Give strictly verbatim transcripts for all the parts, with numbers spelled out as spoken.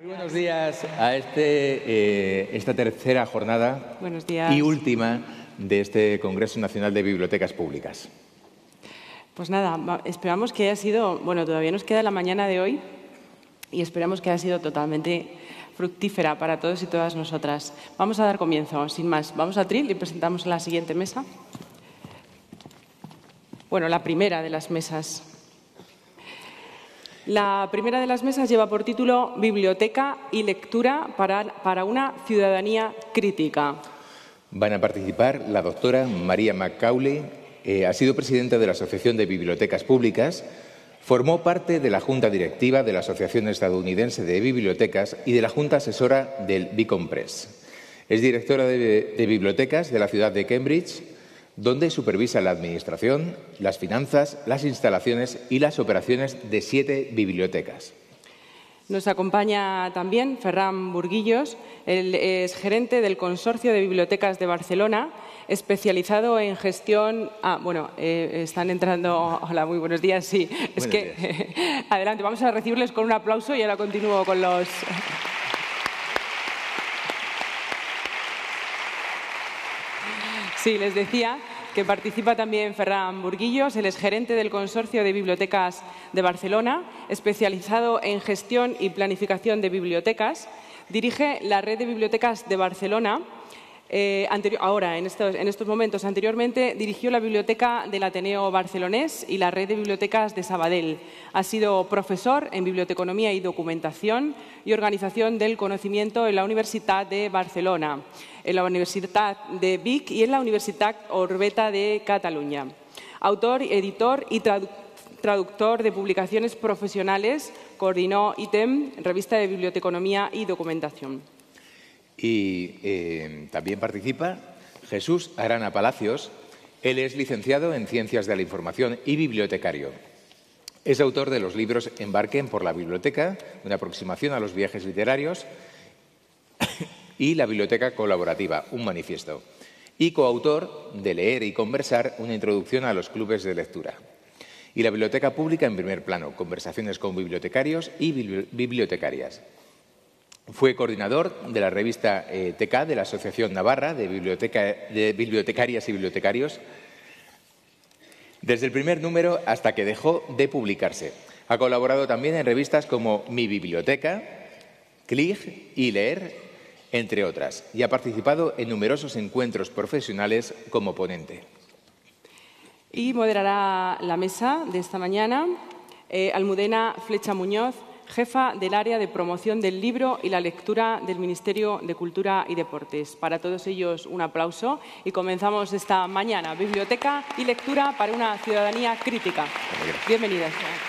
Muy buenos días a este, eh, esta tercera jornada Buenos días. y última de este Congreso Nacional de Bibliotecas Públicas. Pues nada, esperamos que haya sido, bueno, todavía nos queda la mañana de hoy y esperamos que haya sido totalmente fructífera para todos y todas nosotras. Vamos a dar comienzo, sin más. Vamos al tril y presentamos la siguiente mesa. Bueno, la primera de las mesas. La primera de las mesas lleva por título Biblioteca y lectura para, para una ciudadanía crítica. Van a participar la doctora María McCauley, eh, ha sido presidenta de la Asociación de Bibliotecas Públicas, formó parte de la Junta Directiva de la Asociación Estadounidense de Bibliotecas y de la Junta Asesora del Beacon Press. Es directora de, de bibliotecas de la ciudad de Cambridge, donde supervisa la administración, las finanzas, las instalaciones y las operaciones de siete bibliotecas. Nos acompaña también Ferran Burguillos, él es gerente del Consorcio de Bibliotecas de Barcelona, especializado en gestión... Ah, bueno, eh, están entrando... Hola, muy buenos días. Sí, es buenos que... días. Adelante, vamos a recibirles con un aplauso y ahora continúo con los... Sí, les decía que participa también Ferran Burguillos, él es gerente del Consorcio de Bibliotecas de Barcelona, especializado en gestión y planificación de bibliotecas. Dirige la red de bibliotecas de Barcelona. Eh, anterior, ahora, en estos, en estos momentos, anteriormente dirigió la biblioteca del Ateneo Barcelonés y la red de bibliotecas de Sabadell. Ha sido profesor en biblioteconomía y documentación y organización del conocimiento en la Universitat de Barcelona, en la Universitat de Vic y en la Universitat Orbeta de Cataluña. Autor, editor y traductor traductor de publicaciones profesionales, coordinó I T E M, Revista de Biblioteconomía y Documentación. Y eh, también participa Jesús Arana Palacios. Él es licenciado en Ciencias de la Información y bibliotecario. Es autor de los libros Embarquen por la biblioteca, una aproximación a los viajes literarios, y La biblioteca colaborativa, un manifiesto. Y coautor de Leer y conversar, una introducción a los clubes de lectura. Y La biblioteca pública en primer plano, conversaciones con bibliotecarios y bibliotecarias. Fue coordinador de la revista eh, T K de la Asociación Navarra de, Biblioteca, de Bibliotecarias y Bibliotecarios desde el primer número hasta que dejó de publicarse. Ha colaborado también en revistas como Mi Biblioteca, Clig y Leer, entre otras, y ha participado en numerosos encuentros profesionales como ponente. Y moderará la mesa de esta mañana eh, Almudena Flecha Muñoz, jefa del área de promoción del libro y la lectura del Ministerio de Cultura y Deportes. Para todos ellos un aplauso y comenzamos esta mañana. Biblioteca y lectura para una ciudadanía crítica. Bienvenidas.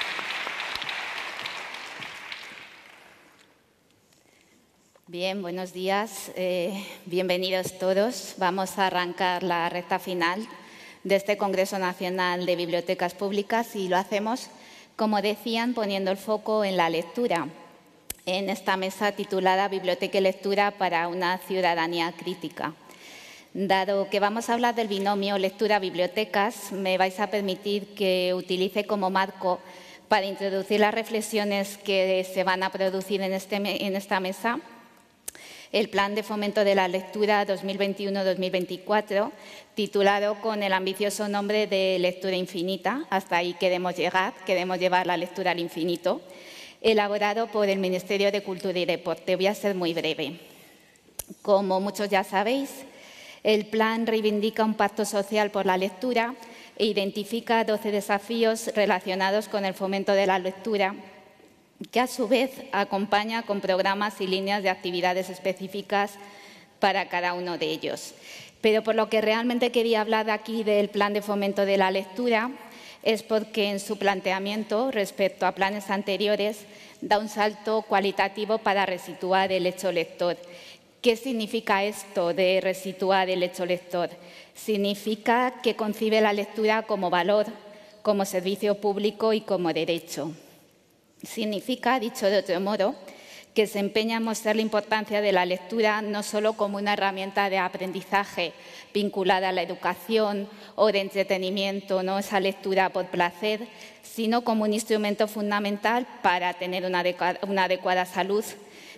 Bien, buenos días. Eh, bienvenidos todos. Vamos a arrancar la recta final de este Congreso Nacional de Bibliotecas Públicas y lo hacemos, como decían, poniendo el foco en la lectura, en esta mesa titulada Biblioteca y lectura para una ciudadanía crítica. Dado que vamos a hablar del binomio lectura-bibliotecas, me vais a permitir que utilice como marco para introducir las reflexiones que se van a producir en, este, en esta mesa el Plan de Fomento de la Lectura dos mil veintiuno dos mil veinticuatro, titulado con el ambicioso nombre de Lectura Infinita. Hasta ahí queremos llegar, queremos llevar la lectura al infinito, elaborado por el Ministerio de Cultura y Deporte. Voy a ser muy breve. Como muchos ya sabéis, el plan reivindica un pacto social por la lectura e identifica doce desafíos relacionados con el fomento de la lectura, que a su vez acompaña con programas y líneas de actividades específicas para cada uno de ellos. Pero por lo que realmente quería hablar aquí del Plan de Fomento de la Lectura es porque en su planteamiento respecto a planes anteriores da un salto cualitativo para resituar el hecho lector. ¿Qué significa esto de resituar el hecho lector? Significa que concibe la lectura como valor, como servicio público y como derecho. Significa, dicho de otro modo, que se empeña en mostrar la importancia de la lectura no solo como una herramienta de aprendizaje vinculada a la educación o de entretenimiento, no esa lectura por placer, sino como un instrumento fundamental para tener una adecuada, una adecuada salud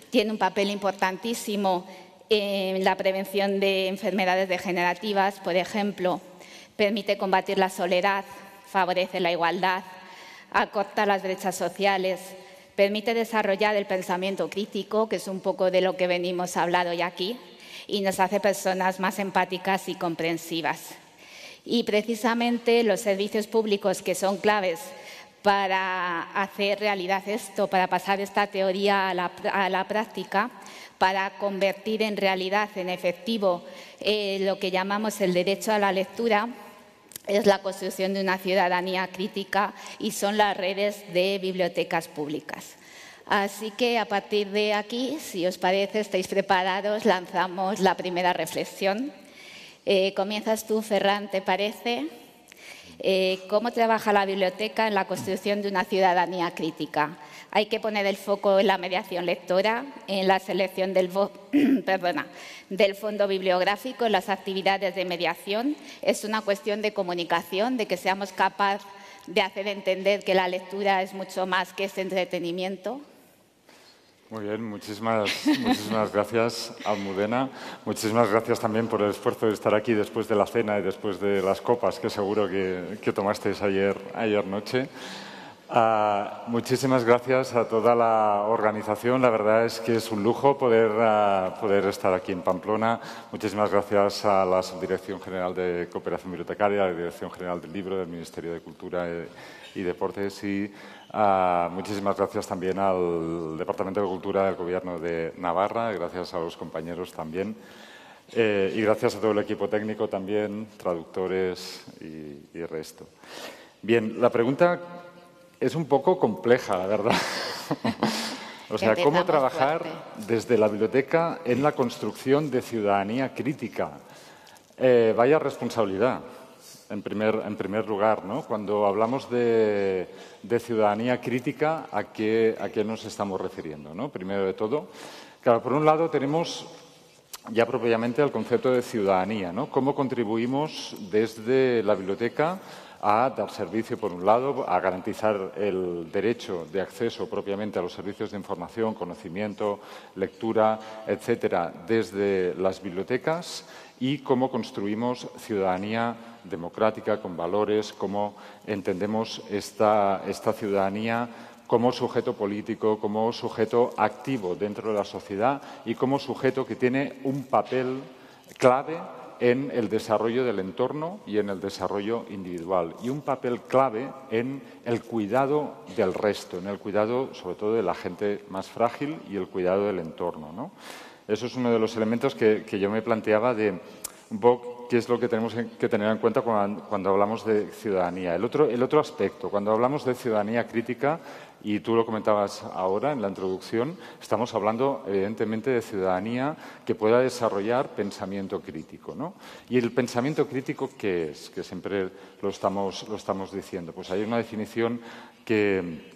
tiene un papel importantísimo en la prevención de enfermedades degenerativas, por ejemplo, permite combatir la soledad, favorece la igualdad, acorta las brechas sociales, permite desarrollar el pensamiento crítico, que es un poco de lo que venimos a hablar hoy aquí, y nos hace personas más empáticas y comprensivas. Y precisamente los servicios públicos que son claves para hacer realidad esto, para pasar esta teoría a la, a la práctica, para convertir en realidad, en efectivo, eh, lo que llamamos el derecho a la lectura, es la construcción de una ciudadanía crítica y son las redes de bibliotecas públicas. Así que a partir de aquí, si os parece, estáis preparados, lanzamos la primera reflexión. Eh, comienzas tú, Ferran, ¿te parece? Eh, ¿Cómo trabaja la biblioteca en la construcción de una ciudadanía crítica? Hay que poner el foco en la mediación lectora, en la selección del, perdona, del fondo bibliográfico, en las actividades de mediación. Es una cuestión de comunicación, de que seamos capaces de hacer entender que la lectura es mucho más que ese entretenimiento. Muy bien, muchísimas, muchísimas gracias, Almudena. Muchísimas gracias también por el esfuerzo de estar aquí después de la cena y después de las copas que seguro que, que tomasteis ayer, ayer noche. Uh, muchísimas gracias a toda la organización. La verdad es que es un lujo poder, uh, poder estar aquí en Pamplona. Muchísimas gracias a la Subdirección General de Cooperación Bibliotecaria, a la Dirección General del Libro del Ministerio de Cultura y Deportes y uh, muchísimas gracias también al Departamento de Cultura del Gobierno de Navarra, gracias a los compañeros también. Eh, y gracias a todo el equipo técnico también, traductores y, y resto. Bien, la pregunta es un poco compleja, la verdad. O sea, cómo trabajar desde la biblioteca en la construcción de ciudadanía crítica. Eh, vaya responsabilidad, en primer, en primer lugar, ¿no? Cuando hablamos de, de ciudadanía crítica, ¿a qué, a qué nos estamos refiriendo, ¿no? Primero de todo, claro, por un lado tenemos ya propiamente el concepto de ciudadanía, ¿no? Cómo contribuimos desde la biblioteca a dar servicio, por un lado, a garantizar el derecho de acceso propiamente a los servicios de información, conocimiento, lectura, etcétera, desde las bibliotecas y cómo construimos ciudadanía democrática con valores, cómo entendemos esta, esta ciudadanía como sujeto político, como sujeto activo dentro de la sociedad y como sujeto que tiene un papel clave en el desarrollo del entorno y en el desarrollo individual y un papel clave en el cuidado del resto, en el cuidado sobre todo de la gente más frágil y el cuidado del entorno, ¿no? Eso es uno de los elementos que, que yo me planteaba de un poco qué es lo que tenemos que tener en cuenta cuando, cuando hablamos de ciudadanía. El otro, el otro aspecto, cuando hablamos de ciudadanía crítica, y tú lo comentabas ahora en la introducción, estamos hablando evidentemente de ciudadanía que pueda desarrollar pensamiento crítico, ¿no? Y el pensamiento crítico, ¿qué es? Que siempre lo estamos, lo estamos diciendo. Pues hay una definición que,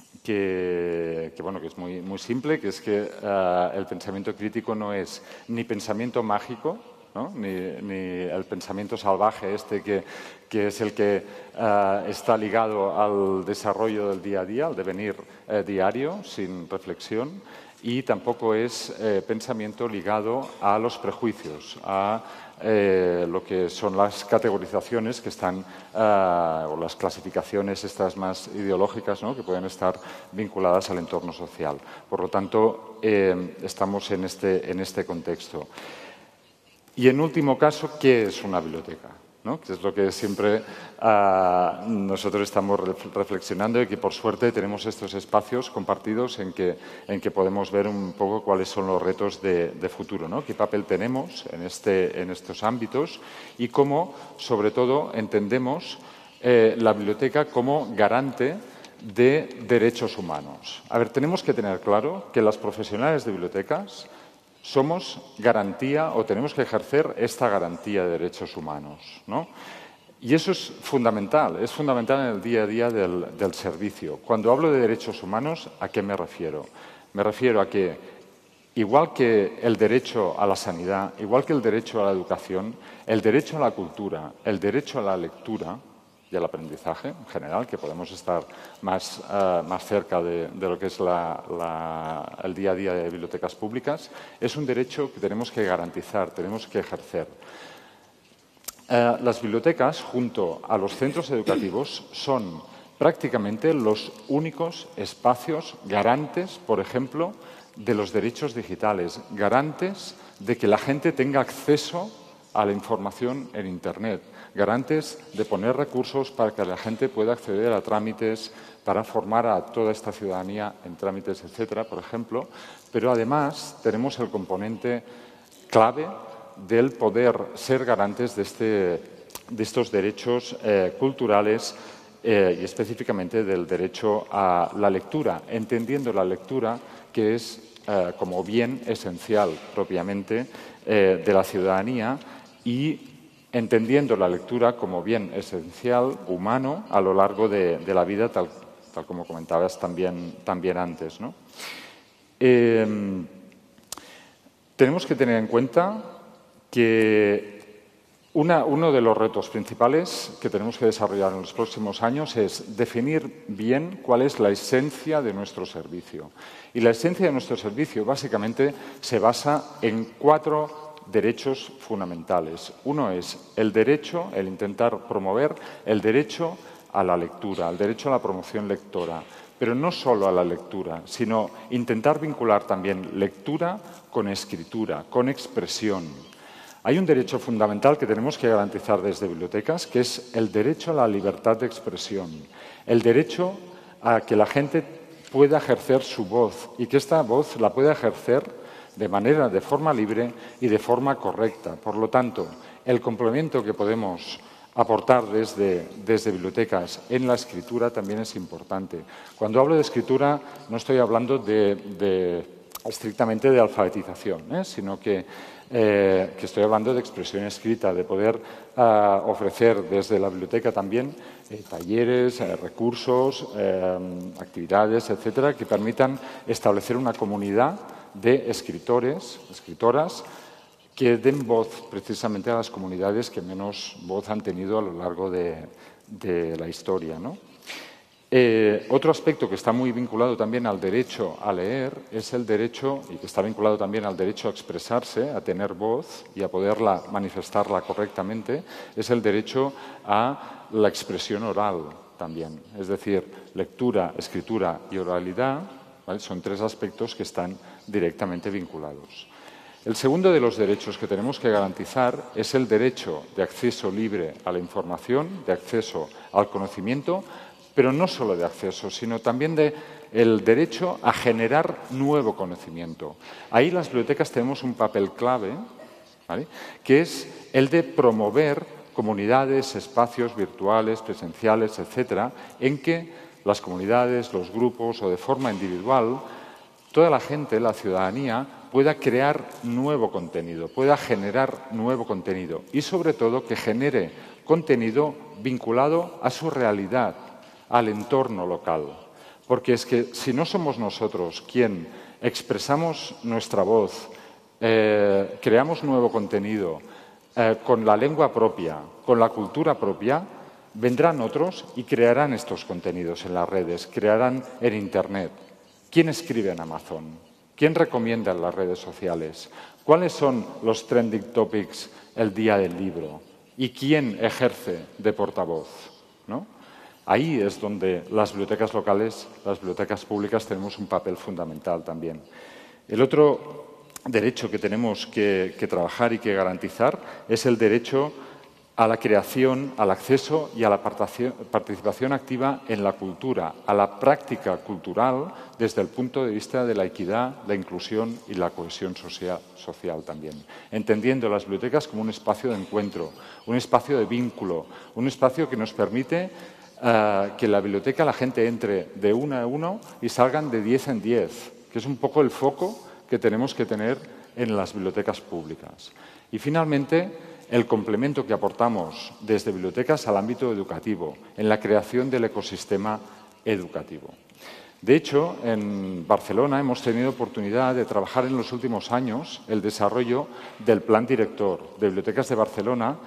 que, que, bueno, que es muy, muy simple, que es que uh, el pensamiento crítico no es ni pensamiento mágico, ¿no? Ni, ni el pensamiento salvaje este que, que es el que uh, está ligado al desarrollo del día a día, al devenir eh, diario, sin reflexión, y tampoco es eh, pensamiento ligado a los prejuicios, a eh, lo que son las categorizaciones que están, uh, o las clasificaciones estas más ideológicas, ¿no? Que pueden estar vinculadas al entorno social. Por lo tanto, eh, estamos en este, en este contexto. Y, en último caso, ¿qué es una biblioteca? ¿No? Que es lo que siempre uh, nosotros estamos reflexionando y que, por suerte, tenemos estos espacios compartidos en que, en que podemos ver un poco cuáles son los retos de, de futuro, ¿no? Qué papel tenemos en, este, en estos ámbitos y cómo, sobre todo, entendemos eh, la biblioteca como garante de derechos humanos. A ver, tenemos que tener claro que las profesionales de bibliotecas somos garantía o tenemos que ejercer esta garantía de derechos humanos, ¿no? Y eso es fundamental, es fundamental en el día a día del, del servicio. Cuando hablo de derechos humanos, ¿a qué me refiero? Me refiero a que, igual que el derecho a la sanidad, igual que el derecho a la educación, el derecho a la cultura, el derecho a la lectura, y el aprendizaje en general, que podemos estar más, uh, más cerca de, de lo que es la, la, el día a día de bibliotecas públicas, es un derecho que tenemos que garantizar, tenemos que ejercer. Uh, las bibliotecas, junto a los centros educativos, son prácticamente los únicos espacios garantes, por ejemplo, de los derechos digitales, garantes de que la gente tenga acceso a la información en Internet, garantes de poner recursos para que la gente pueda acceder a trámites, para formar a toda esta ciudadanía en trámites, etcétera, por ejemplo, pero además tenemos el componente clave del poder ser garantes de, este, de estos derechos eh, culturales eh, y específicamente del derecho a la lectura, entendiendo la lectura que es eh, como bien esencial propiamente eh, de la ciudadanía y entendiendo la lectura como bien esencial, humano, a lo largo de, de la vida, tal, tal como comentabas también, también antes, ¿no? Eh, tenemos que tener en cuenta que una, uno de los retos principales que tenemos que desarrollar en los próximos años es definir bien cuál es la esencia de nuestro servicio. Y la esencia de nuestro servicio básicamente se basa en cuatro derechos fundamentales. Uno es el derecho, el intentar promover el derecho a la lectura, el derecho a la promoción lectora, pero no solo a la lectura, sino intentar vincular también lectura con escritura, con expresión. Hay un derecho fundamental que tenemos que garantizar desde bibliotecas, que es el derecho a la libertad de expresión, el derecho a que la gente pueda ejercer su voz y que esta voz la pueda ejercer de manera, de forma libre y de forma correcta. Por lo tanto, el complemento que podemos aportar desde, desde bibliotecas en la escritura también es importante. Cuando hablo de escritura no estoy hablando de, de, estrictamente de alfabetización, ¿eh? sino que, eh, que estoy hablando de expresión escrita, de poder uh, ofrecer desde la biblioteca también eh, talleres, eh, recursos, eh, actividades, etcétera, que permitan establecer una comunidad de escritores, escritoras, que den voz precisamente a las comunidades que menos voz han tenido a lo largo de, de la historia, ¿no? Eh, otro aspecto que está muy vinculado también al derecho a leer es el derecho, y que está vinculado también al derecho a expresarse, a tener voz y a poderla manifestarla correctamente, es el derecho a la expresión oral también. Es decir, lectura, escritura y oralidad, ¿vale? Son tres aspectos que están directamente vinculados. El segundo de los derechos que tenemos que garantizar es el derecho de acceso libre a la información, de acceso al conocimiento, pero no solo de acceso, sino también de el derecho a generar nuevo conocimiento. Ahí las bibliotecas tenemos un papel clave, ¿vale? Que es el de promover comunidades, espacios virtuales, presenciales, etcétera, en que las comunidades, los grupos o de forma individual, toda la gente, la ciudadanía, pueda crear nuevo contenido, pueda generar nuevo contenido y, sobre todo, que genere contenido vinculado a su realidad, al entorno local. Porque es que si no somos nosotros quien expresamos nuestra voz, eh, creamos nuevo contenido eh, con la lengua propia, con la cultura propia, vendrán otros y crearán estos contenidos en las redes, crearán en Internet. ¿Quién escribe en Amazon? ¿Quién recomienda en las redes sociales? ¿Cuáles son los trending topics el día del libro? ¿Y quién ejerce de portavoz? ¿No? Ahí es donde las bibliotecas locales, las bibliotecas públicas, tenemos un papel fundamental también. El otro derecho que tenemos que, que trabajar y que garantizar es el derecho a la creación, al acceso y a la participación activa en la cultura, a la práctica cultural desde el punto de vista de la equidad, la inclusión y la cohesión social, social también. Entendiendo las bibliotecas como un espacio de encuentro, un espacio de vínculo, un espacio que nos permite uh, que en la biblioteca la gente entre de uno a uno y salgan de diez en diez, que es un poco el foco que tenemos que tener en las bibliotecas públicas. Y finalmente, el complemento que aportamos desde bibliotecas al ámbito educativo, en la creación del ecosistema educativo. De hecho, en Barcelona hemos tenido oportunidad de trabajar en los últimos años el desarrollo del Plan Director de Bibliotecas de Barcelona,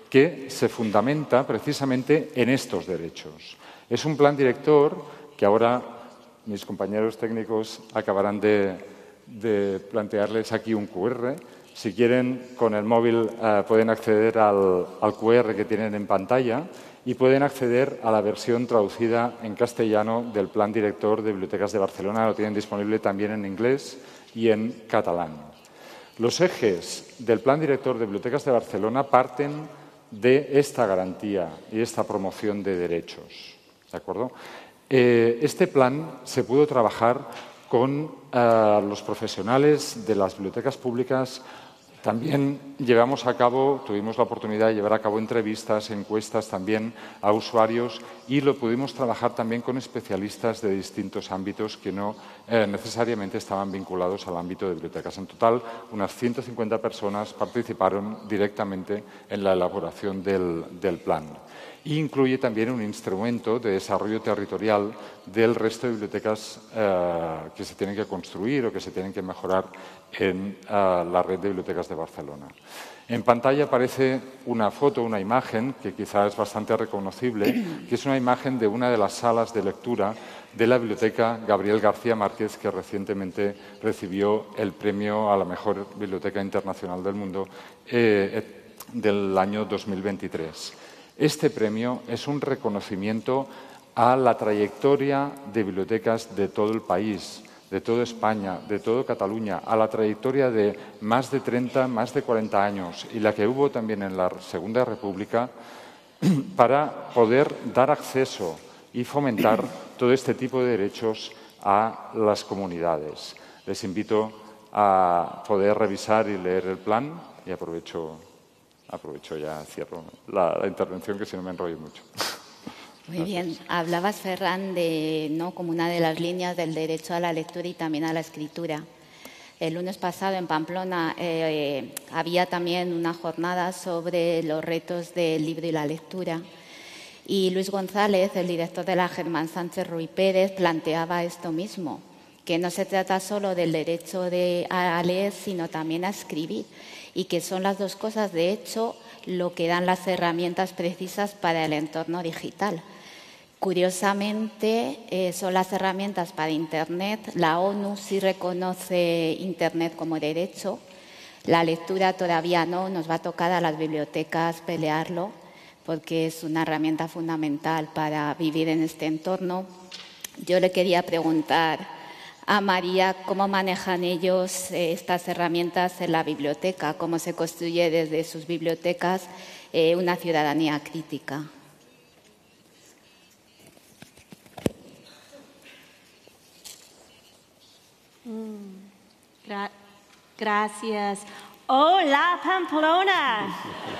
que se fundamenta precisamente en estos derechos. Es un plan director que ahora mis compañeros técnicos acabarán de, de plantearles aquí un cu erre. Si quieren, con el móvil eh, pueden acceder al, al cu erre que tienen en pantalla y pueden acceder a la versión traducida en castellano del Plan Director de Bibliotecas de Barcelona. Lo tienen disponible también en inglés y en catalán. Los ejes del Plan Director de Bibliotecas de Barcelona parten de esta garantía y esta promoción de derechos. ¿De acuerdo? Eh, este plan se pudo trabajar con eh, los profesionales de las bibliotecas públicas. También llevamos a cabo, tuvimos la oportunidad de llevar a cabo entrevistas, encuestas también a usuarios y lo pudimos trabajar también con especialistas de distintos ámbitos que no eh, necesariamente estaban vinculados al ámbito de bibliotecas. En total, unas ciento cincuenta personas participaron directamente en la elaboración del, del plan. Y incluye también un instrumento de desarrollo territorial del resto de bibliotecas eh, que se tienen que construir o que se tienen que mejorar en eh, la red de bibliotecas de Barcelona. En pantalla aparece una foto, una imagen que quizás es bastante reconocible, que es una imagen de una de las salas de lectura de la Biblioteca Gabriel García Márquez, que recientemente recibió el premio a la mejor biblioteca internacional del mundo eh, del año dos mil veintitrés. Este premio es un reconocimiento a la trayectoria de bibliotecas de todo el país, de toda España, de toda Cataluña, a la trayectoria de más de treinta, más de cuarenta años y la que hubo también en la Segunda República para poder dar acceso y fomentar todo este tipo de derechos a las comunidades. Les invito a poder revisar y leer el plan y aprovecho Aprovecho ya, cierro la, la intervención, que si no me enrollo mucho. Muy bien. Hablabas, Ferran, de, ¿no?, como una de las líneas del derecho a la lectura y también a la escritura. El lunes pasado en Pamplona eh, había también una jornada sobre los retos del libro y la lectura. Y Luis González, el director de la Germán Sánchez Ruy Pérez, planteaba esto mismo, que no se trata solo del derecho de, a leer, sino también a escribir. Y que son las dos cosas, de hecho, lo que dan las herramientas precisas para el entorno digital. Curiosamente, eh, son las herramientas para Internet. La ONU sí reconoce Internet como derecho. La lectura todavía no. Nos va a tocar a las bibliotecas pelearlo, porque es una herramienta fundamental para vivir en este entorno. Yo le quería preguntar a María cómo manejan ellos eh, estas herramientas en la biblioteca, cómo se construye desde sus bibliotecas eh, una ciudadanía crítica. Mm, gra gracias. Hola, Pamplona.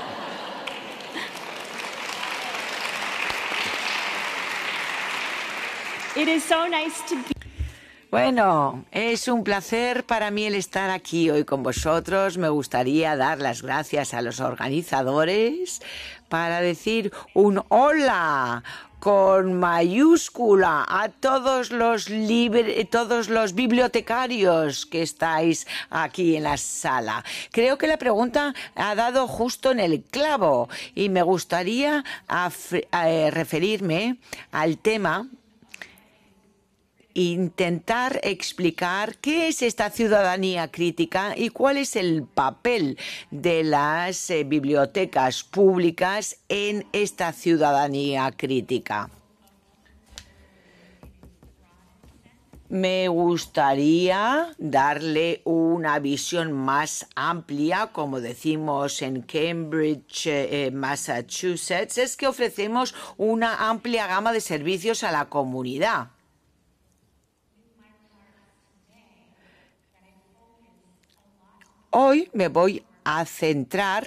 It is so nice to be. Bueno, es un placer para mí el estar aquí hoy con vosotros. Me gustaría dar las gracias a los organizadores para decir un hola con mayúscula a todos los, libre, todos los bibliotecarios que estáis aquí en la sala. Creo que la pregunta ha dado justo en el clavo y me gustaría a, a, referirme al tema, intentar explicar qué es esta ciudadanía crítica y cuál es el papel de las eh, bibliotecas públicas en esta ciudadanía crítica. Me gustaría darle una visión más amplia, como decimos en Cambridge, eh, Massachusetts, es que ofrecemos una amplia gama de servicios a la comunidad. Hoy me voy a centrar,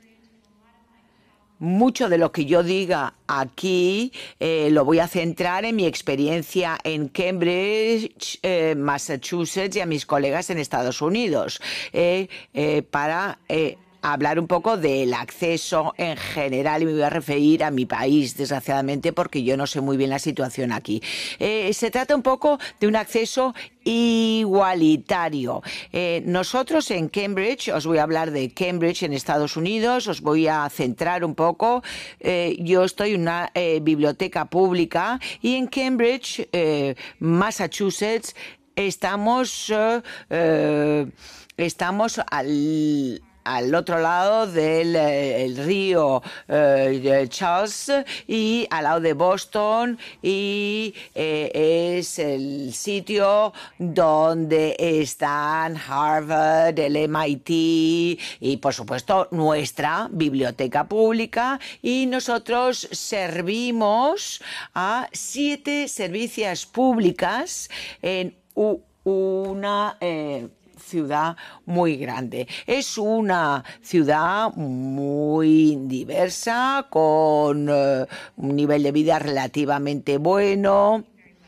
mucho de lo que yo diga aquí, eh, lo voy a centrar en mi experiencia en Cambridge, eh, Massachusetts y a mis colegas en Estados Unidos, eh, eh, para eh, hablar un poco del acceso en general y me voy a referir a mi país, desgraciadamente, porque yo no sé muy bien la situación aquí. Eh, se trata un poco de un acceso igualitario. Eh, nosotros en Cambridge, os voy a hablar de Cambridge en Estados Unidos, os voy a centrar un poco. Eh, yo estoy en una eh, biblioteca pública y en Cambridge, eh, Massachusetts, estamos, eh, eh, estamos al... al otro lado del el río eh, Charles y al lado de Boston y eh, es el sitio donde están Harvard, el M I T y por supuesto nuestra biblioteca pública y nosotros servimos a siete servicios públicas en una eh, ciudad muy grande. Es una ciudad muy diversa, con uh, un nivel de vida relativamente bueno.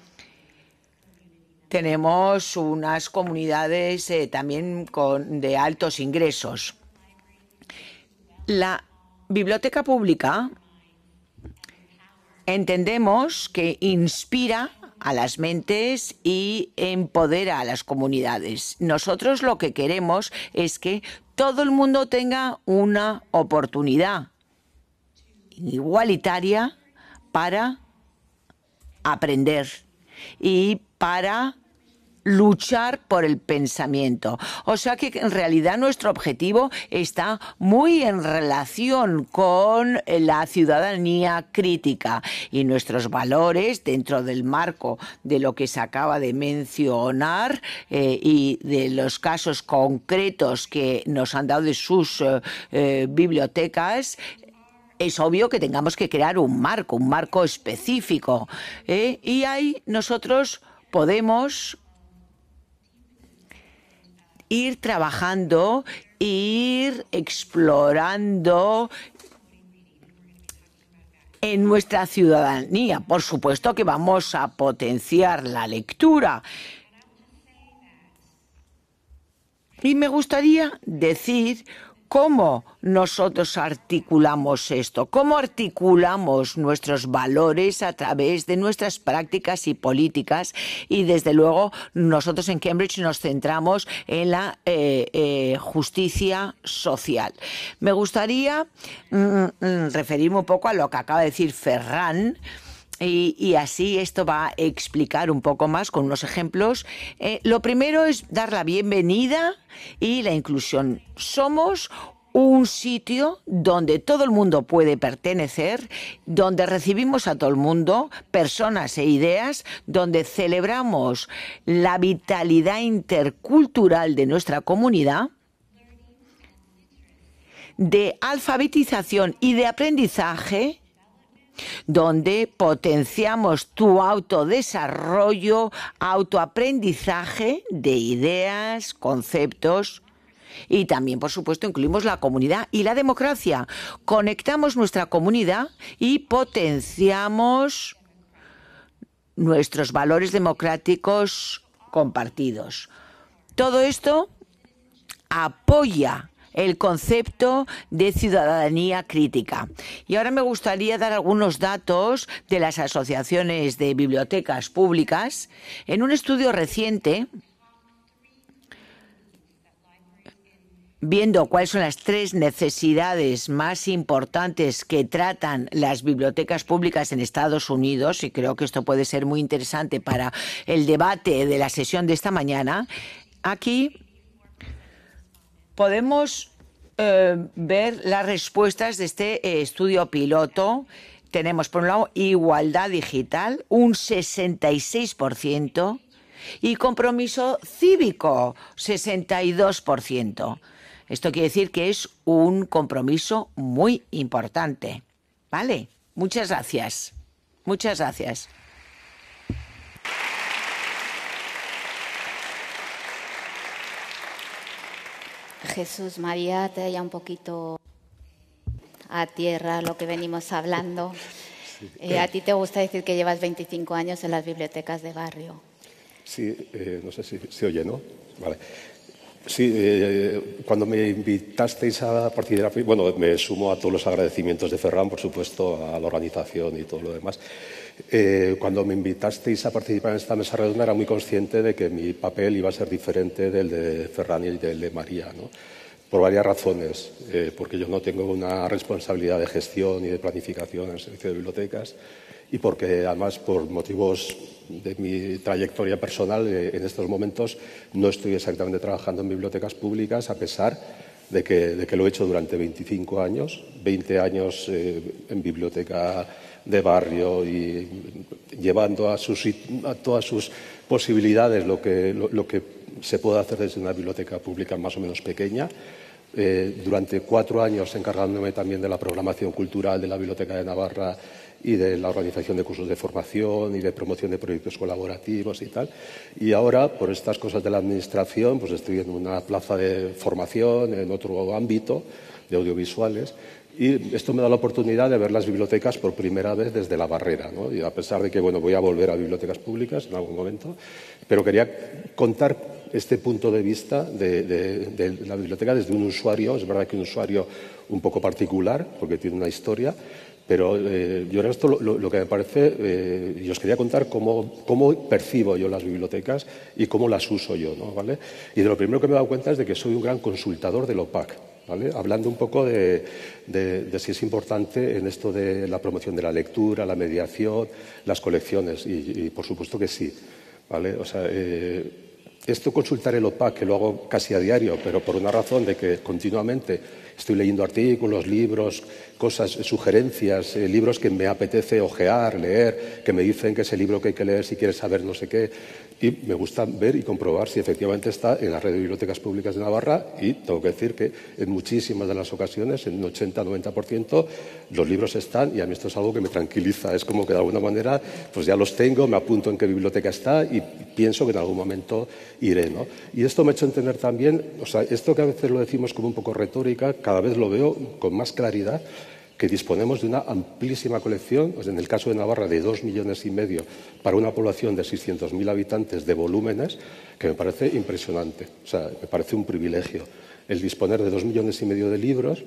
Tenemos unas comunidades eh, también con, de altos ingresos. La biblioteca pública entendemos que inspira a las mentes y empodera a las comunidades. Nosotros lo que queremos es que todo el mundo tenga una oportunidad igualitaria para aprender y para luchar por el pensamiento. O sea que en realidad nuestro objetivo está muy en relación con la ciudadanía crítica y nuestros valores dentro del marco de lo que se acaba de mencionar eh, y de los casos concretos que nos han dado de sus eh, eh, bibliotecas. Es obvio que tengamos que crear un marco, un marco específico. ¿eh? Y ahí nosotros podemos ir trabajando, ir explorando en nuestra ciudadanía. Por supuesto que vamos a potenciar la lectura. Y me gustaría decir cómo nosotros articulamos esto, cómo articulamos nuestros valores a través de nuestras prácticas y políticas y desde luego nosotros en Cambridge nos centramos en la eh, eh, justicia social. Me gustaría mm, mm, referirme un poco a lo que acaba de decir Ferran. Y, y así esto va a explicar un poco más con unos ejemplos. Eh, lo primero es dar la bienvenida y la inclusión. Somos un sitio donde todo el mundo puede pertenecer, donde recibimos a todo el mundo, personas e ideas, donde celebramos la vitalidad intercultural de nuestra comunidad, de alfabetización y de aprendizaje, donde potenciamos tu autodesarrollo, autoaprendizaje de ideas, conceptos y también, por supuesto, incluimos la comunidad y la democracia. Conectamos nuestra comunidad y potenciamos nuestros valores democráticos compartidos. Todo esto apoya el concepto de ciudadanía crítica. Y ahora me gustaría dar algunos datos de las asociaciones de bibliotecas públicas. En un estudio reciente, viendo cuáles son las tres necesidades más importantes que tratan las bibliotecas públicas en Estados Unidos, y creo que esto puede ser muy interesante para el debate de la sesión de esta mañana, aquí podemos eh, ver las respuestas de este eh, estudio piloto. Tenemos, por un lado, igualdad digital, un sesenta y seis por ciento, y compromiso cívico, sesenta y dos por ciento. Esto quiere decir que es un compromiso muy importante. ¿Vale? Muchas gracias. Muchas gracias. Jesús, María, te ya un poquito a tierra lo que venimos hablando. Sí. Eh, a ti te gusta decir que llevas veinticinco años en las bibliotecas de barrio. Sí, eh, no sé si se oye, ¿no? Vale. Sí, eh, cuando me invitasteis a participar, bueno, me sumo a todos los agradecimientos de Ferran, por supuesto, a la organización y todo lo demás. Eh, cuando me invitasteis a participar en esta mesa redonda era muy consciente de que mi papel iba a ser diferente del de Ferran y del de María, ¿no? Por varias razones, eh, porque yo no tengo una responsabilidad de gestión y de planificación en el servicio de bibliotecas y porque además por motivos de mi trayectoria personal eh, en estos momentos no estoy exactamente trabajando en bibliotecas públicas a pesar de que, de que lo he hecho durante veinticinco años, veinte años eh, en biblioteca de barrio y llevando a, sus, a todas sus posibilidades lo que, lo, lo que se puede hacer desde una biblioteca pública más o menos pequeña. Eh, durante cuatro años encargándome también de la programación cultural de la Biblioteca de Navarra y de la organización de cursos de formación y de promoción de proyectos colaborativos y tal. Y ahora, por estas cosas de la administración, pues estoy en una plaza de formación en otro ámbito de audiovisuales. Y esto me da la oportunidad de ver las bibliotecas por primera vez desde la barrera, ¿no? Y a pesar de que bueno, voy a volver a bibliotecas públicas en algún momento, pero quería contar este punto de vista de, de, de la biblioteca desde un usuario. Es verdad que un usuario un poco particular, porque tiene una historia, pero eh, yo en esto lo, lo, lo que me parece, eh, y os quería contar cómo, cómo percibo yo las bibliotecas y cómo las uso yo, ¿no? ¿Vale? Y de lo primero que me he dado cuenta es de que soy un gran consultador del O P A C. ¿Vale? Hablando un poco de, de, de si es importante en esto de la promoción de la lectura, la mediación, las colecciones, y, y por supuesto que sí. ¿Vale? O sea, eh, esto consultar el O P A C, que lo hago casi a diario, pero por una razón de que continuamente estoy leyendo artículos, libros, cosas, sugerencias, eh, libros que me apetece ojear, leer, que me dicen que es el libro que hay que leer si quieres saber no sé qué. Y me gusta ver y comprobar si efectivamente está en la red de bibliotecas públicas de Navarra y tengo que decir que en muchísimas de las ocasiones, en un ochenta a noventa por ciento, los libros están y a mí esto es algo que me tranquiliza. Es como que de alguna manera pues ya los tengo, me apunto en qué biblioteca está y pienso que en algún momento iré, ¿no? Y esto me ha hecho entender también, o sea, esto que a veces lo decimos como un poco retórica, cada vez lo veo con más claridad, que disponemos de una amplísima colección, pues en el caso de Navarra de dos millones y medio para una población de seiscientos mil habitantes de volúmenes, que me parece impresionante. O sea, me parece un privilegio el disponer de dos millones y medio de libros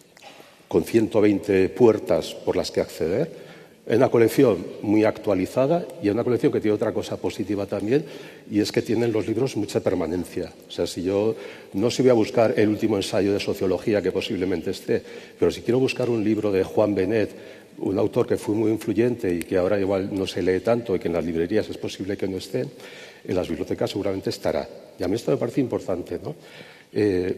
con ciento veinte puertas por las que acceder, en una colección muy actualizada y en una colección que tiene otra cosa positiva también, y es que tienen los libros mucha permanencia. O sea, si yo no sé voy a buscar el último ensayo de sociología que posiblemente esté, pero si quiero buscar un libro de Juan Benet, un autor que fue muy influyente y que ahora igual no se lee tanto y que en las librerías es posible que no esté, en las bibliotecas seguramente estará. Y a mí esto me parece importante, ¿no? Eh,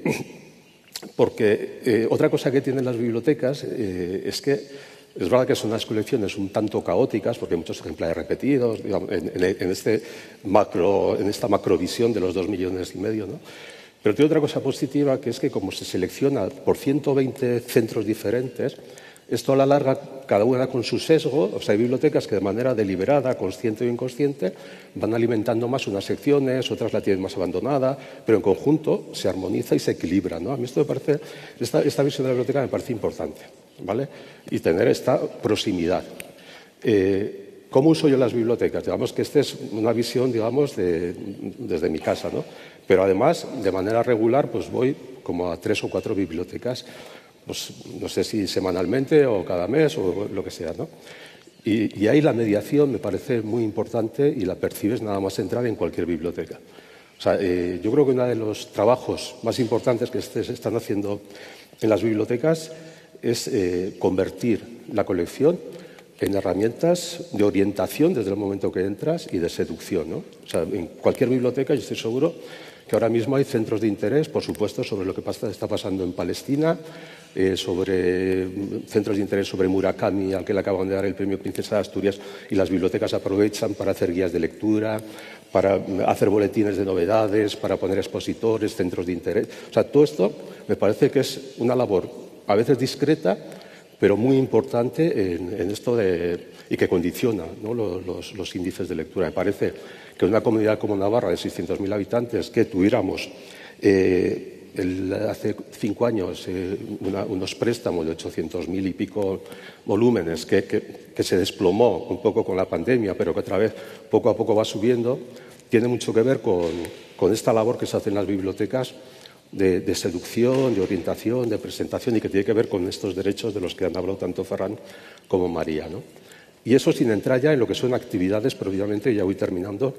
porque eh, otra cosa que tienen las bibliotecas eh, es que es verdad que son unas colecciones un tanto caóticas porque hay muchos ejemplares repetidos, digamos, en, en, en, este macro, en esta macrovisión de los dos millones y medio, ¿no? Pero tiene otra cosa positiva, que es que como se selecciona por ciento veinte centros diferentes, esto a la larga, cada una con su sesgo. O sea, hay bibliotecas que de manera deliberada, consciente o inconsciente, van alimentando más unas secciones, otras la tienen más abandonada, pero en conjunto se armoniza y se equilibra, ¿no? A mí esto me parece, esta, esta visión de la biblioteca me parece importante, ¿vale? Y tener esta proximidad. Eh, ¿Cómo uso yo las bibliotecas? Digamos que esta es una visión, digamos, de, desde mi casa, ¿no? Pero además, de manera regular, pues voy como a tres o cuatro bibliotecas, pues no sé si semanalmente o cada mes o lo que sea, ¿no? Y, y ahí la mediación me parece muy importante y la percibes nada más entrar en cualquier biblioteca. O sea, eh, yo creo que uno de los trabajos más importantes que se están haciendo en las bibliotecas es eh, convertir la colección en herramientas de orientación desde el momento que entras y de seducción, ¿no? O sea, en cualquier biblioteca yo estoy seguro que ahora mismo hay centros de interés, por supuesto, sobre lo que pasa, está pasando en Palestina, eh, sobre centros de interés sobre Murakami, al que le acaban de dar el premio Princesa de Asturias, y las bibliotecas aprovechan para hacer guías de lectura, para hacer boletines de novedades, para poner expositores, centros de interés. O sea, todo esto me parece que es una labor a veces discreta, pero muy importante en, en esto de, y que condiciona, ¿no?, los, los, los índices de lectura. Me parece que en una comunidad como Navarra de seiscientos mil habitantes, que tuviéramos eh, el, hace cinco años eh, una, unos préstamos de ochocientos mil y pico volúmenes que, que, que se desplomó un poco con la pandemia, pero que otra vez poco a poco va subiendo, tiene mucho que ver con, con esta labor que se hace en las bibliotecas de, de seducción, de orientación, de presentación y que tiene que ver con estos derechos de los que han hablado tanto Ferran como María, ¿no? Y eso sin entrar ya en lo que son actividades, pero obviamente ya voy terminando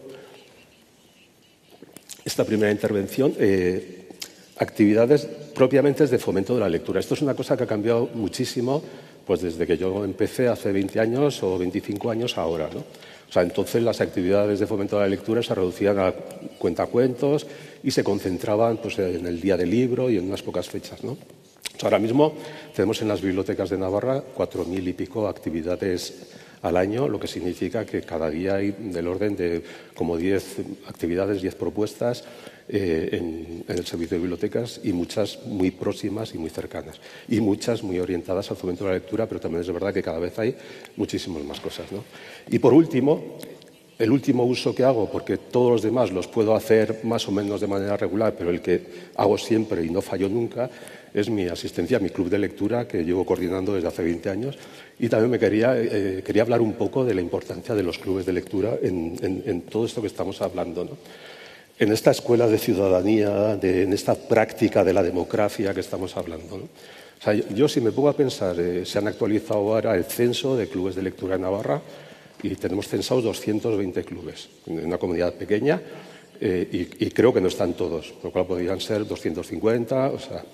esta primera intervención, eh, actividades propiamente de fomento de la lectura. Esto es una cosa que ha cambiado muchísimo pues desde que yo empecé hace veinte años o veinticinco años ahora, ¿no? O sea, entonces las actividades de fomento de la lectura se reducían a cuentacuentos y se concentraban pues, en el día del libro y en unas pocas fechas, ¿no? O sea, ahora mismo tenemos en las bibliotecas de Navarra cuatro mil y pico actividades al año, lo que significa que cada día hay del orden de como diez actividades, diez propuestas eh, en, en el servicio de bibliotecas y muchas muy próximas y muy cercanas. Y muchas muy orientadas al fomento de la lectura, pero también es verdad que cada vez hay muchísimas más cosas, ¿no? Y por último, el último uso que hago, porque todos los demás los puedo hacer más o menos de manera regular, pero el que hago siempre y no fallo nunca, es mi asistencia a mi club de lectura que llevo coordinando desde hace veinte años. Y también me quería, eh, quería hablar un poco de la importancia de los clubes de lectura en, en, en todo esto que estamos hablando, ¿no? En esta escuela de ciudadanía, de, en esta práctica de la democracia que estamos hablando, ¿no? O sea, yo, yo si me pongo a pensar, eh, se han actualizado ahora el censo de clubes de lectura en Navarra y tenemos censados doscientos veinte clubes en una comunidad pequeña eh, y, y creo que no están todos, por lo cual podrían ser doscientos cincuenta, o sea...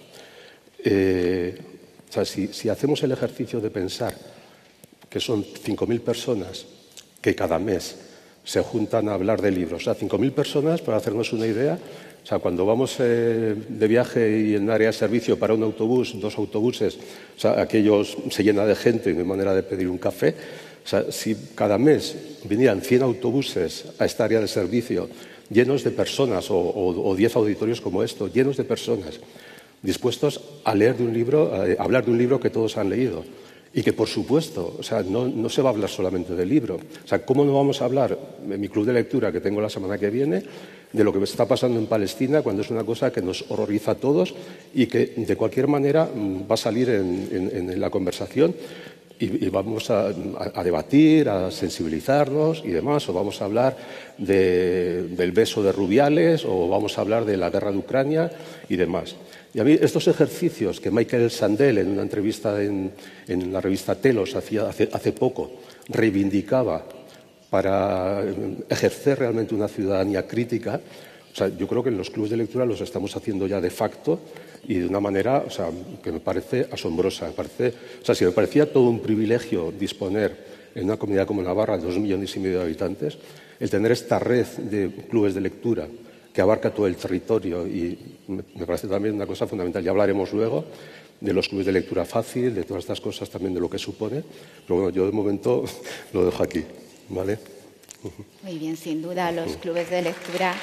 Eh, o sea, si, si hacemos el ejercicio de pensar que son cinco mil personas que cada mes se juntan a hablar de libros, o sea, cinco mil personas, para hacernos una idea, o sea, cuando vamos eh, de viaje y en área de servicio para un autobús, dos autobuses, o sea, aquellos se llena de gente y no hay manera de pedir un café, o sea, si cada mes vinieran cien autobuses a esta área de servicio llenos de personas o, o, o diez auditorios como esto, llenos de personas, dispuestos a leer de un libro, a hablar de un libro que todos han leído. Y que, por supuesto, o sea, no, no se va a hablar solamente del libro. O sea, ¿cómo no vamos a hablar en mi club de lectura que tengo la semana que viene de lo que está pasando en Palestina cuando es una cosa que nos horroriza a todos y que, de cualquier manera, va a salir en, en, en la conversación y, y vamos a, a, a debatir, a sensibilizarnos y demás? O vamos a hablar de, del beso de Rubiales o vamos a hablar de la guerra de Ucrania y demás. Y a mí estos ejercicios que Michael Sandel en una entrevista en, en la revista Telos hacía hace, hace poco reivindicaba para ejercer realmente una ciudadanía crítica, o sea, yo creo que en los clubes de lectura los estamos haciendo ya de facto y de una manera, o sea, que me parece asombrosa. Me parece, o sea, si me parecía todo un privilegio disponer en una comunidad como Navarra de dos millones y medio de habitantes, el tener esta red de clubes de lectura que abarca todo el territorio y me parece también una cosa fundamental. Ya hablaremos luego de los clubes de lectura fácil, de todas estas cosas también de lo que supone, pero bueno, yo de momento lo dejo aquí, ¿vale? Muy bien, sin duda, los clubes de lectura...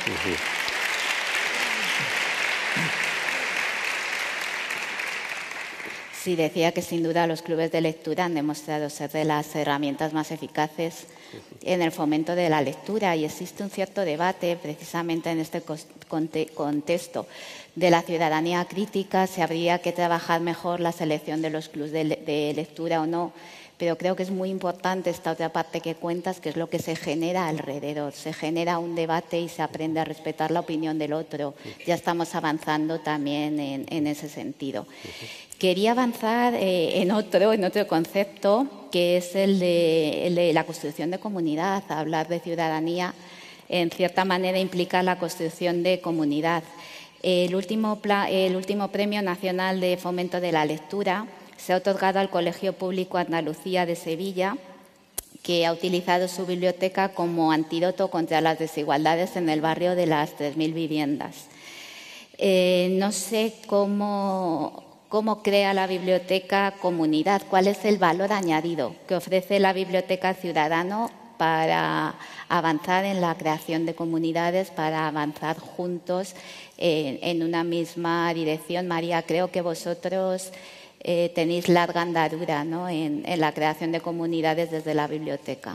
Sí, decía que sin duda los clubes de lectura han demostrado ser de las herramientas más eficaces en el fomento de la lectura y existe un cierto debate precisamente en este contexto de la ciudadanía crítica, si habría que trabajar mejor la selección de los clubes de, le de lectura o no, pero creo que es muy importante esta otra parte que cuentas, que es lo que se genera alrededor. Se genera un debate y se aprende a respetar la opinión del otro. Ya estamos avanzando también en, en ese sentido. Quería avanzar eh, en, otro, en otro concepto, que es el de, el de la construcción de comunidad. Hablar de ciudadanía, en cierta manera, implica la construcción de comunidad. El último, el último Premio Nacional de Fomento de la Lectura se ha otorgado al Colegio Público Andalucía de Sevilla, que ha utilizado su biblioteca como antídoto contra las desigualdades en el barrio de las tres mil viviendas. Eh, no sé cómo... ¿Cómo crea la biblioteca comunidad? ¿Cuál es el valor añadido que ofrece la biblioteca al ciudadano para avanzar en la creación de comunidades, para avanzar juntos en, en una misma dirección? María, creo que vosotros eh, tenéis larga andadura, ¿no?, en, en la creación de comunidades desde la biblioteca.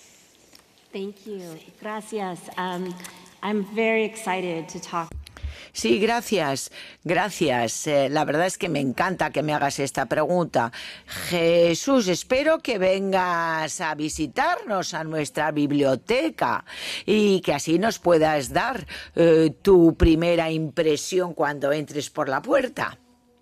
Thank you. Gracias. Um, I'm very excited to talk. Sí, gracias, gracias. Eh, la verdad es que me encanta que me hagas esta pregunta. Jesús, espero que vengas a visitarnos a nuestra biblioteca y que así nos puedas dar eh, tu primera impresión cuando entres por la puerta.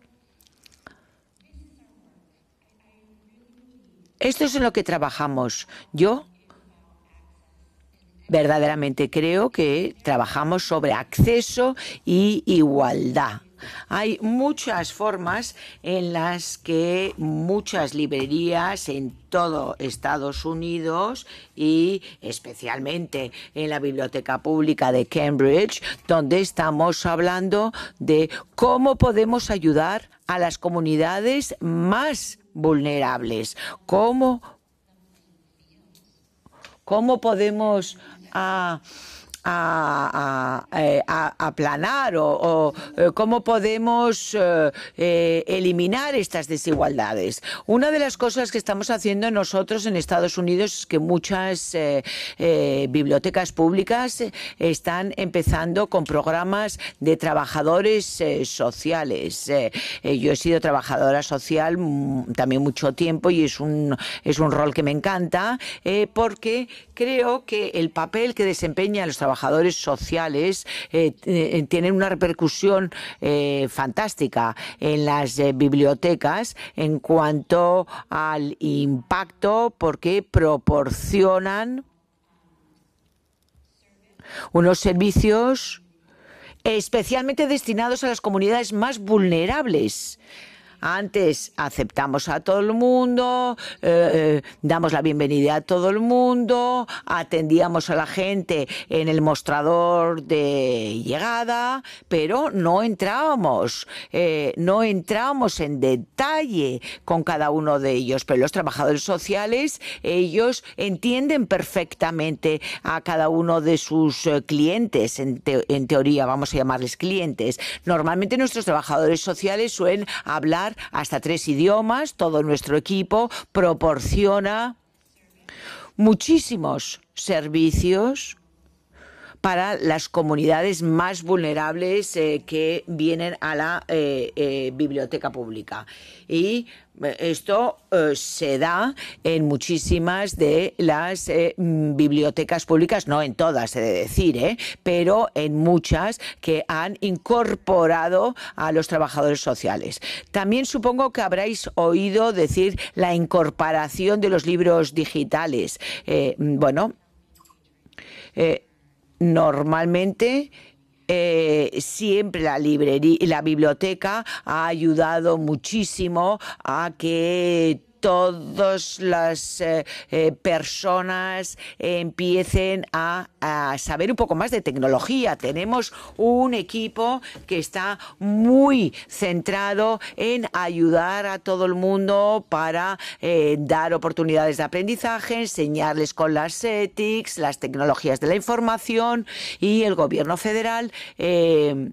Esto es en lo que trabajamos. Yo verdaderamente creo que trabajamos sobre acceso y igualdad. Hay muchas formas en las que muchas librerías en todo Estados Unidos y especialmente en la Biblioteca Pública de Cambridge, donde estamos hablando de cómo podemos ayudar a las comunidades más vulnerables, cómo, cómo podemos a, a, a, a aplanar o, o cómo podemos eh, eh, eliminar estas desigualdades. Una de las cosas que estamos haciendo nosotros en Estados Unidos es que muchas eh, eh, bibliotecas públicas eh, están empezando con programas de trabajadores eh, sociales. Eh, eh, yo he sido trabajadora social también mucho tiempo y es un, es un rol que me encanta eh, porque creo que el papel que desempeñan los trabajadores sociales eh, eh, tienen una repercusión eh, fantástica en las eh, bibliotecas en cuanto al impacto porque proporcionan unos servicios especialmente destinados a las comunidades más vulnerables. Antes aceptamos a todo el mundo, eh, eh, damos la bienvenida a todo el mundo, atendíamos a la gente en el mostrador de llegada, pero no entrábamos, eh, no entramos en detalle con cada uno de ellos. Pero los trabajadores sociales, ellos entienden perfectamente a cada uno de sus eh, clientes, en, te en teoría vamos a llamarles clientes. Normalmente nuestros trabajadores sociales suelen hablar hasta tres idiomas. Todo nuestro equipo proporciona muchísimos servicios para las comunidades más vulnerables eh, que vienen a la eh, eh, biblioteca pública. Y esto eh, se da en muchísimas de las eh, bibliotecas públicas, no en todas, he de decir, eh, pero en muchas que han incorporado a los trabajadores sociales. También supongo que habréis oído decir la incorporación de los libros digitales. Eh, bueno, eh, normalmente Eh, siempre la librería, la biblioteca ha ayudado muchísimo a que todas las eh, eh, personas eh, empiecen a, a saber un poco más de tecnología. Tenemos un equipo que está muy centrado en ayudar a todo el mundo para eh, dar oportunidades de aprendizaje, enseñarles con las E T I Cs, las tecnologías de la información, y el gobierno federal eh,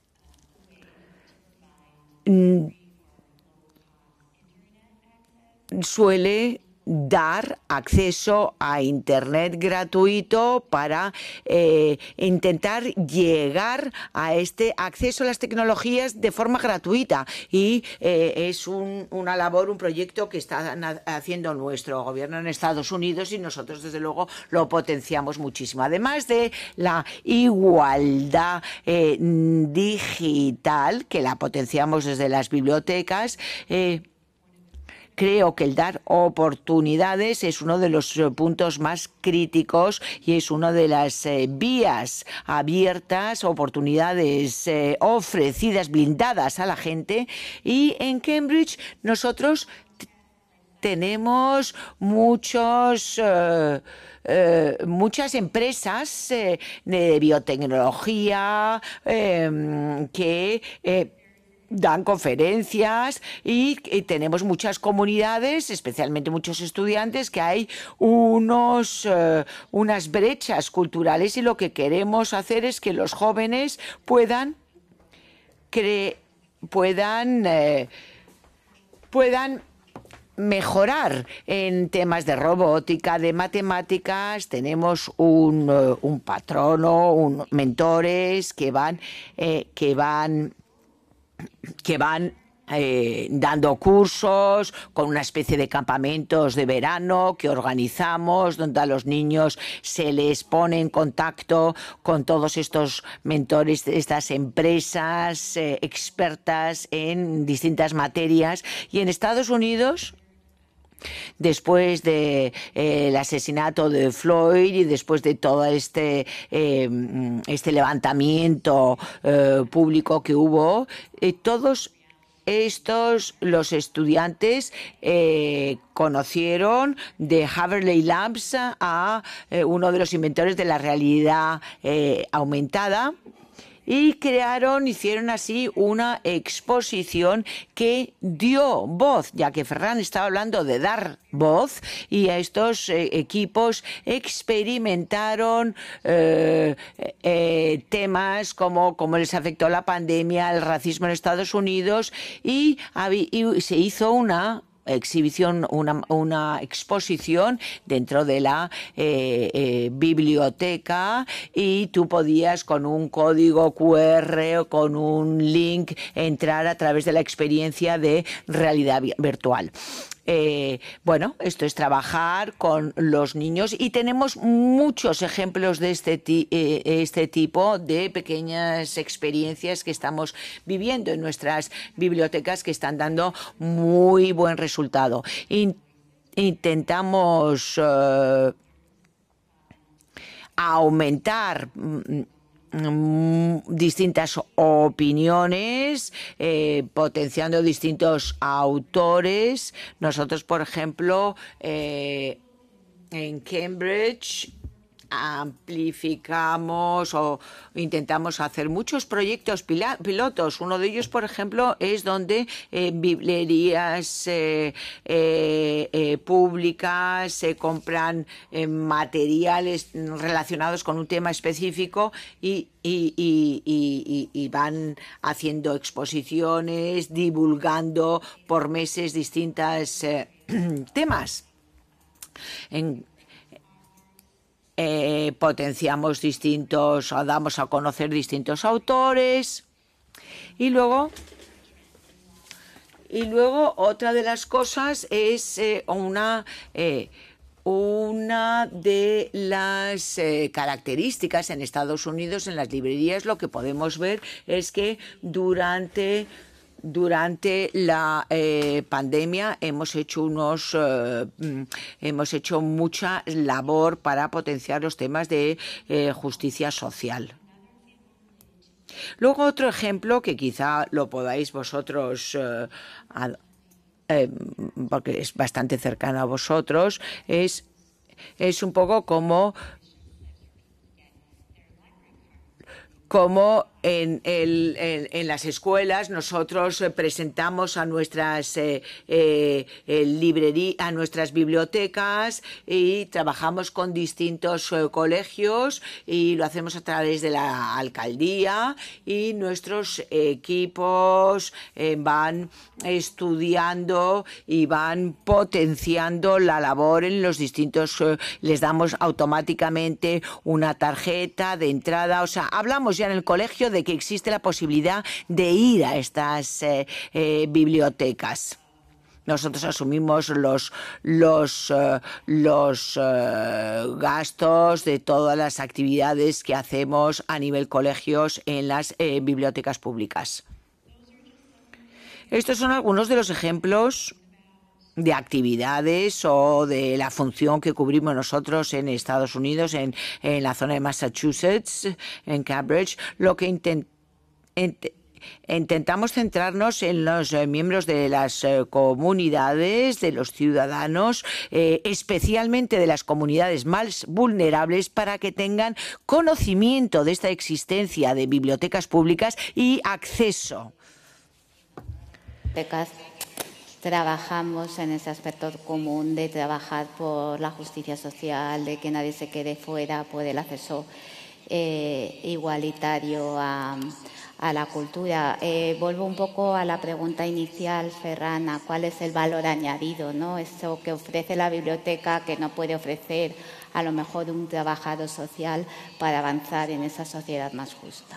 suele dar acceso a Internet gratuito para eh, intentar llegar a este acceso a las tecnologías de forma gratuita. Y eh, es un, una labor, un proyecto que está haciendo nuestro gobierno en Estados Unidos y nosotros, desde luego, lo potenciamos muchísimo. Además de la igualdad eh, digital, que la potenciamos desde las bibliotecas, eh, creo que el dar oportunidades es uno de los puntos más críticos y es una de las eh, vías abiertas, oportunidades eh, ofrecidas, blindadas a la gente. Y en Cambridge nosotros tenemos muchos... Eh, Eh, muchas empresas eh, de biotecnología eh, que eh, dan conferencias y, y tenemos muchas comunidades, especialmente muchos estudiantes, que hay unos, eh, unas brechas culturales, y lo que queremos hacer es que los jóvenes puedan, cre puedan, eh, puedan mejorar en temas de robótica, de matemáticas. Tenemos un, uh, un patrono, un, mentores que van, eh, que van, que van Eh, dando cursos, con una especie de campamentos de verano que organizamos, donde a los niños se les pone en contacto con todos estos mentores, estas empresas eh, expertas en distintas materias. Y en Estados Unidos, después del de, eh, asesinato de Floyd y después de todo este, eh, este levantamiento eh, público que hubo, eh, todos estos, los estudiantes eh, conocieron de Haverley Labs a eh, uno de los inventores de la realidad eh, aumentada, y crearon, hicieron así una exposición que dio voz, ya que Ferran estaba hablando de dar voz, y a estos eh, equipos experimentaron eh, eh, temas como cómo les afectó la pandemia, el racismo en Estados Unidos, y, y se hizo una exhibición, una, una exposición dentro de la eh, eh, biblioteca, y tú podías con un código cu erre o con un link entrar a través de la experiencia de realidad virtual. Eh, bueno, esto es trabajar con los niños, y tenemos muchos ejemplos de este, ti, eh, este tipo de pequeñas experiencias que estamos viviendo en nuestras bibliotecas, que están dando muy buen resultado. In, intentamos uh, aumentar distintas opiniones, eh, potenciando distintos autores. Nosotros, por ejemplo, eh, en Cambridge amplificamos o intentamos hacer muchos proyectos pilotos. Uno de ellos, por ejemplo, es donde eh, librerías eh, eh, eh, públicas se compran eh, materiales relacionados con un tema específico, y Y, y, y, y van haciendo exposiciones, divulgando por meses distintos eh, temas. En, eh, potenciamos distintos, o damos a conocer distintos autores, y luego... Y luego otra de las cosas es eh, una... Eh, Una de las eh, características en Estados Unidos, en las librerías, lo que podemos ver es que durante, durante la eh, pandemia hemos hecho, unos, eh, hemos hecho mucha labor para potenciar los temas de eh, justicia social. Luego, otro ejemplo que quizá lo podáis vosotros eh, Eh, porque es bastante cercano a vosotros, es, es un poco como, como en, el, en, en las escuelas nosotros eh, presentamos a nuestras eh, eh, librerías, a nuestras bibliotecas, y trabajamos con distintos eh, colegios, y lo hacemos a través de la alcaldía, y nuestros equipos eh, van estudiando y van potenciando la labor en los distintos, eh, les damos automáticamente una tarjeta de entrada. O sea, hablamos ya en el colegio de que existe la posibilidad de ir a estas eh, eh, bibliotecas. Nosotros asumimos los, los, uh, los uh, gastos de todas las actividades que hacemos a nivel colegios en las eh, bibliotecas públicas. Estos son algunos de los ejemplos de actividades o de la función que cubrimos nosotros en Estados Unidos, en, en la zona de Massachusetts, en Cambridge. Lo que intent, int, intentamos centrarnos en los eh, miembros de las eh, comunidades, de los ciudadanos, eh, especialmente de las comunidades más vulnerables, para que tengan conocimiento de esta existencia de bibliotecas públicas y acceso. Trabajamos en ese aspecto común de trabajar por la justicia social, de que nadie se quede fuera, por el acceso eh, igualitario a, a la cultura. Eh, vuelvo un poco a la pregunta inicial, Ferran, ¿cuál es el valor añadido, ¿no? Eso que ofrece la biblioteca que no puede ofrecer a lo mejor un trabajador social para avanzar en esa sociedad más justa.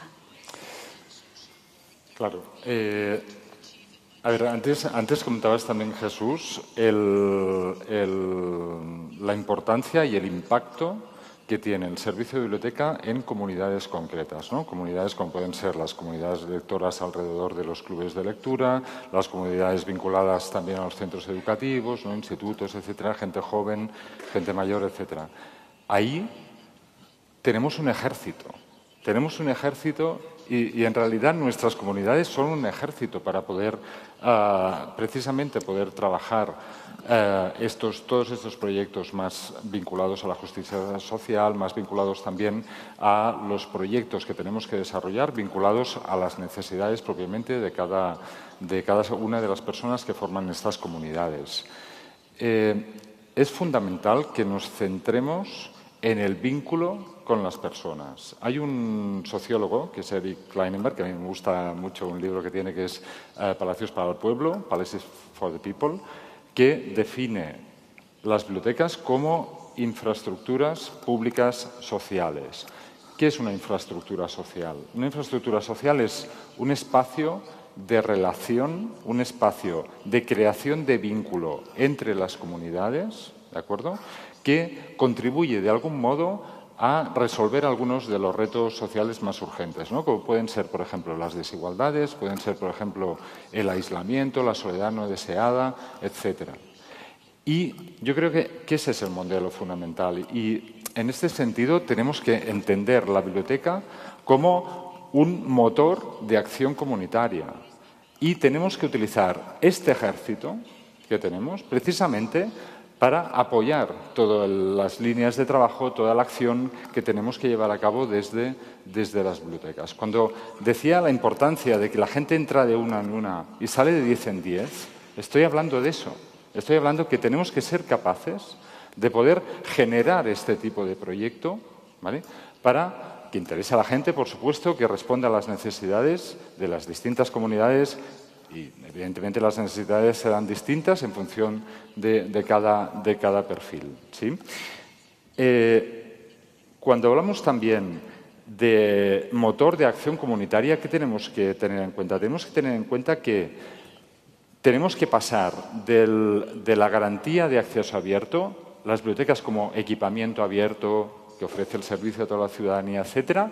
Claro. Eh, a ver, antes, antes comentabas también, Jesús, el, el, la importancia y el impacto que tiene el servicio de biblioteca en comunidades concretas, ¿no? Comunidades como pueden ser las comunidades lectoras alrededor de los clubes de lectura, las comunidades vinculadas también a los centros educativos, ¿no? Institutos, etcétera, gente joven, gente mayor, etcétera. Ahí tenemos un ejército, tenemos un ejército y, y en realidad nuestras comunidades son un ejército para poder uh, precisamente poder trabajar Uh, estos, todos estos proyectos más vinculados a la justicia social, más vinculados también a los proyectos que tenemos que desarrollar, vinculados a las necesidades propiamente de cada, de cada una de las personas que forman estas comunidades. Eh, es fundamental que nos centremos en el vínculo con las personas. Hay un sociólogo, que es Eric Klinenberg, que a mí me gusta mucho un libro que tiene, que es uh, Palacios para el Pueblo, Palaces for the People, que define las bibliotecas como infraestructuras públicas sociales. ¿Qué es una infraestructura social? Una infraestructura social es un espacio de relación, un espacio de creación de vínculo entre las comunidades, ¿de acuerdo?, que contribuye de algún modo a resolver algunos de los retos sociales más urgentes, ¿no? Como pueden ser, por ejemplo, las desigualdades, pueden ser, por ejemplo, el aislamiento, la soledad no deseada, etcétera. Y yo creo que, que ese es el modelo fundamental. Y en este sentido tenemos que entender la biblioteca como un motor de acción comunitaria. Y tenemos que utilizar este ejército que tenemos precisamente para apoyar todas las líneas de trabajo, toda la acción que tenemos que llevar a cabo desde, desde las bibliotecas. Cuando decía la importancia de que la gente entra de una en una y sale de diez en diez, estoy hablando de eso. Estoy hablando que tenemos que ser capaces de poder generar este tipo de proyecto, ¿vale?, para que interese a la gente, por supuesto, que responda a las necesidades de las distintas comunidades. Y, evidentemente, las necesidades serán distintas en función de, de, cada, de cada perfil, ¿sí? Eh, cuando hablamos también de motor de acción comunitaria, ¿qué tenemos que tener en cuenta? Tenemos que tener en cuenta que tenemos que pasar del, de la garantía de acceso abierto, las bibliotecas como equipamiento abierto que ofrece el servicio a toda la ciudadanía, etcétera,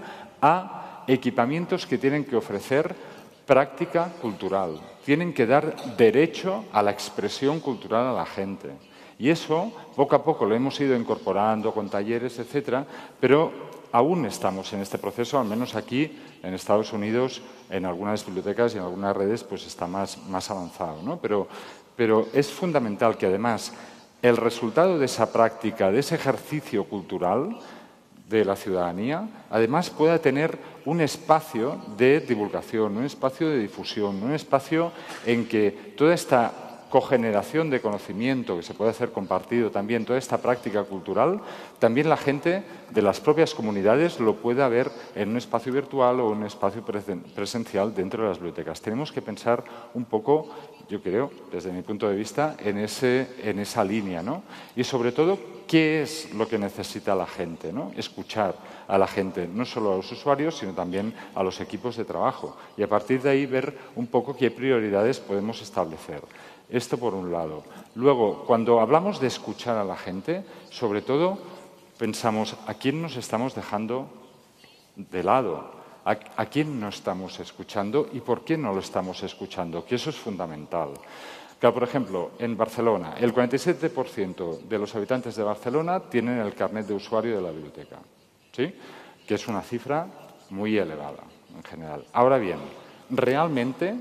a equipamientos que tienen que ofrecer práctica cultural. Tienen que dar derecho a la expresión cultural a la gente. Y eso, poco a poco, lo hemos ido incorporando con talleres, etcétera, pero aún estamos en este proceso, al menos aquí en Estados Unidos, en algunas bibliotecas y en algunas redes, pues está más, más avanzado, ¿no? Pero, pero es fundamental que, además, el resultado de esa práctica, de ese ejercicio cultural de la ciudadanía, además pueda tener un espacio de divulgación, un espacio de difusión, un espacio en que toda esta cogeneración de conocimiento que se puede hacer compartido también, toda esta práctica cultural, también la gente de las propias comunidades lo pueda ver en un espacio virtual o un espacio presencial dentro de las bibliotecas. Tenemos que pensar un poco, yo creo, desde mi punto de vista, en, ese, en esa línea, ¿no? Y sobre todo, ¿qué es lo que necesita la gente, ¿no? Escuchar a la gente, no solo a los usuarios, sino también a los equipos de trabajo. Y a partir de ahí ver un poco qué prioridades podemos establecer. Esto por un lado. Luego, cuando hablamos de escuchar a la gente, sobre todo pensamos a quién nos estamos dejando de lado, a, a quién no estamos escuchando y por qué no lo estamos escuchando, que eso es fundamental. Claro, por ejemplo, en Barcelona, el cuarenta y siete por ciento de los habitantes de Barcelona tienen el carnet de usuario de la biblioteca, ¿sí?, que es una cifra muy elevada en general. Ahora bien, realmente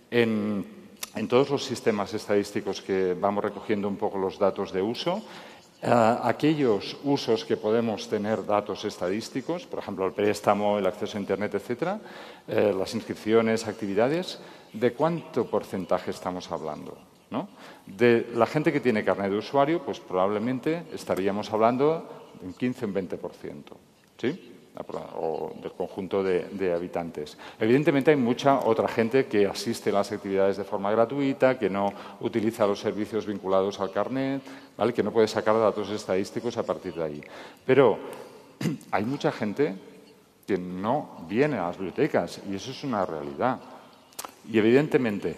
en En todos los sistemas estadísticos que vamos recogiendo un poco los datos de uso, eh, aquellos usos que podemos tener datos estadísticos, por ejemplo, el préstamo, el acceso a Internet, etcétera, eh, las inscripciones, actividades, ¿de cuánto porcentaje estamos hablando? ¿No? De la gente que tiene carnet de usuario, pues probablemente estaríamos hablando de un quince o un veinte por ciento. ¿Sí? o del conjunto de, de habitantes. Evidentemente hay mucha otra gente que asiste a las actividades de forma gratuita, que no utiliza los servicios vinculados al carnet, ¿vale? Que no puede sacar datos estadísticos a partir de ahí. Pero hay mucha gente que no viene a las bibliotecas y eso es una realidad. Y evidentemente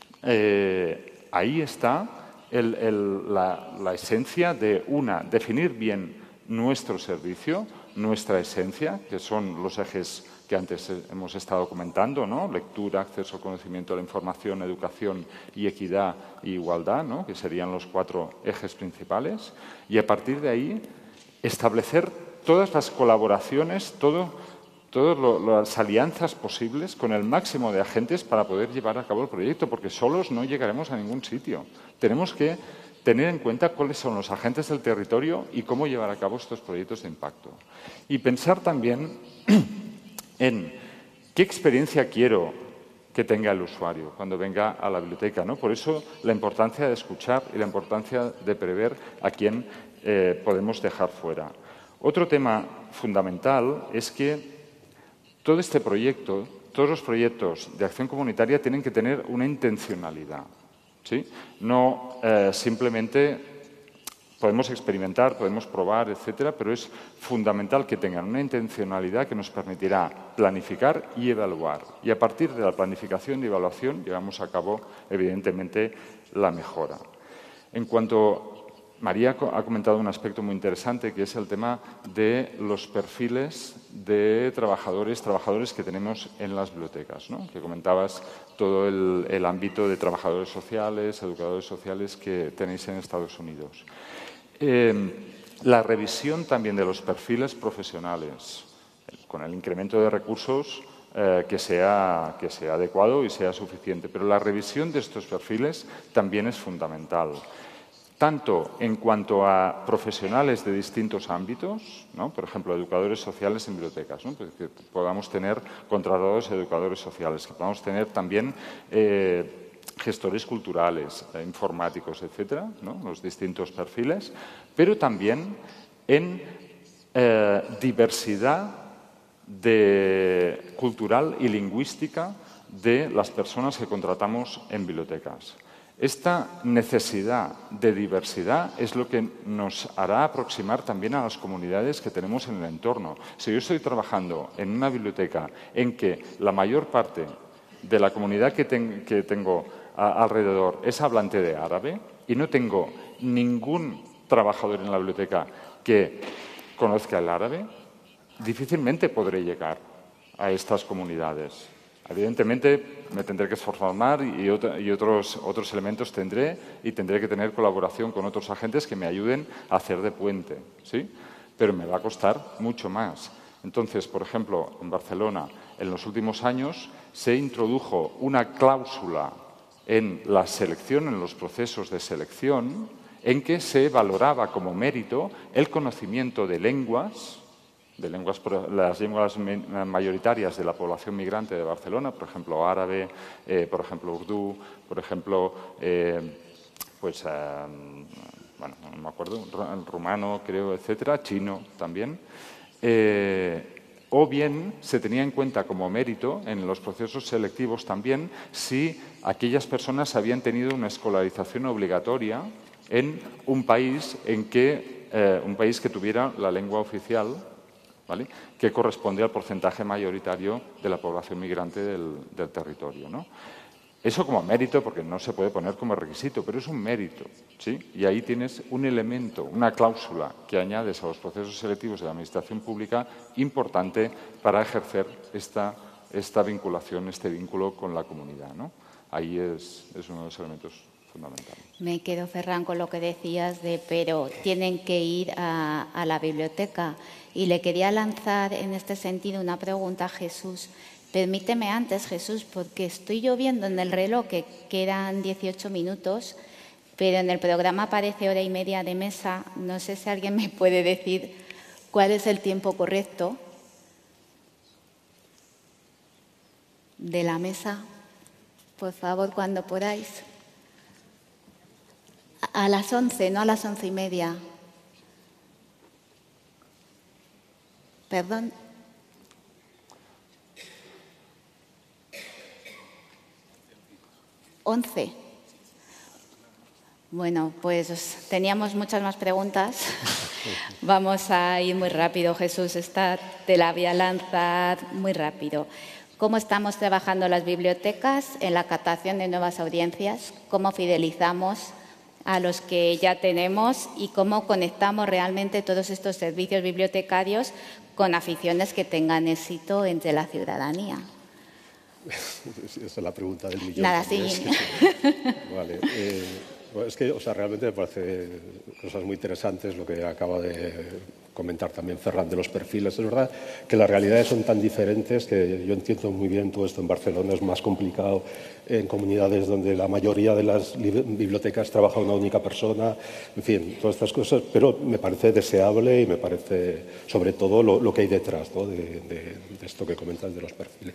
eh, ahí está el, el, la, la esencia de, una, definir bien nuestro servicio, nuestra esencia, que son los ejes que antes hemos estado comentando, ¿no? Lectura, acceso al conocimiento, a la información, educación y equidad e igualdad, ¿no? Que serían los cuatro ejes principales. Y a partir de ahí, establecer todas las colaboraciones, todo, todas las alianzas posibles con el máximo de agentes para poder llevar a cabo el proyecto, porque solos no llegaremos a ningún sitio. Tenemos que tener en cuenta cuáles son los agentes del territorio y cómo llevar a cabo estos proyectos de impacto. Y pensar también en qué experiencia quiero que tenga el usuario cuando venga a la biblioteca, ¿no? Por eso la importancia de escuchar y la importancia de prever a quién eh, podemos dejar fuera. Otro tema fundamental es que todo este proyecto, todos los proyectos de acción comunitaria tienen que tener una intencionalidad. ¿Sí? No eh, simplemente podemos experimentar, podemos probar, etcétera, pero es fundamental que tengan una intencionalidad que nos permitirá planificar y evaluar. Y a partir de la planificación y evaluación llevamos a cabo, evidentemente, la mejora. En cuanto María ha comentado un aspecto muy interesante, que es el tema de los perfiles de trabajadores, trabajadores que tenemos en las bibliotecas, ¿no? Que comentabas todo el, el ámbito de trabajadores sociales, educadores sociales que tenéis en Estados Unidos. Eh, la revisión también de los perfiles profesionales, con el incremento de recursos eh, que sea, que sea adecuado y sea suficiente, pero la revisión de estos perfiles también es fundamental. Tanto en cuanto a profesionales de distintos ámbitos, ¿no? Por ejemplo, educadores sociales en bibliotecas, ¿no? Pues que podamos tener contratados educadores sociales, que podamos tener también eh, gestores culturales, eh, informáticos, etcétera, ¿no? Los distintos perfiles, pero también en eh, diversidad de, cultural y lingüística de las personas que contratamos en bibliotecas. Esta necesidad de diversidad es lo que nos hará aproximar también a las comunidades que tenemos en el entorno. Si yo estoy trabajando en una biblioteca en que la mayor parte de la comunidad que, ten, que tengo a, alrededor es hablante de árabe y no tengo ningún trabajador en la biblioteca que conozca el árabe, difícilmente podré llegar a estas comunidades. Evidentemente, me tendré que esforzar más y, otro, y otros, otros elementos tendré y tendré que tener colaboración con otros agentes que me ayuden a hacer de puente, ¿sí? Pero me va a costar mucho más. Entonces, por ejemplo, en Barcelona, en los últimos años, se introdujo una cláusula en la selección, en los procesos de selección, en que se valoraba como mérito el conocimiento de lenguas, de lenguas, las lenguas mayoritarias de la población migrante de Barcelona, por ejemplo, árabe, eh, por ejemplo, urdú, por ejemplo, eh, pues, eh, bueno, no me acuerdo, rumano, creo, etcétera, chino también. Eh, o bien se tenía en cuenta como mérito en los procesos selectivos también si aquellas personas habían tenido una escolarización obligatoria en un país en que, eh, un país que tuviera la lengua oficial, ¿vale?, que corresponde al porcentaje mayoritario de la población migrante del, del territorio, ¿no? Eso como mérito, porque no se puede poner como requisito, pero es un mérito, ¿sí? Y ahí tienes un elemento, una cláusula que añades a los procesos selectivos de la Administración Pública importante para ejercer esta, esta vinculación, este vínculo con la comunidad, ¿no? Ahí es, es uno de los elementos fundamentales. Me quedo, Ferran, con lo que decías de pero tienen que ir a, a la biblioteca. Y le quería lanzar en este sentido una pregunta a Jesús. Permíteme antes, Jesús, porque estoy yo viendo en el reloj que quedan dieciocho minutos, pero en el programa aparece hora y media de mesa. No sé si alguien me puede decir cuál es el tiempo correcto de la mesa. Por favor, cuando podáis. A las once, no a las once y media. Perdón, once. Bueno, pues teníamos muchas más preguntas. Vamos a ir muy rápido, Jesús. Esta te la voy a lanzar muy rápido. ¿Cómo estamos trabajando las bibliotecas en la captación de nuevas audiencias? ¿Cómo fidelizamos a los que ya tenemos? ¿Y cómo conectamos realmente todos estos servicios bibliotecarios con aficiones que tengan éxito entre la ciudadanía? Esa es la pregunta del millón. Nada, sí. Vale. Eh, bueno, es que, o sea, realmente me parece cosas muy interesantes lo que acaba de comentar también Ferran de los perfiles. Es verdad que las realidades son tan diferentes que yo entiendo muy bien todo esto. En Barcelona es más complicado, en comunidades donde la mayoría de las bibliotecas trabaja una única persona, en fin, todas estas cosas, pero me parece deseable y me parece sobre todo lo, lo que hay detrás, ¿no? de, de, de esto que comentas de los perfiles.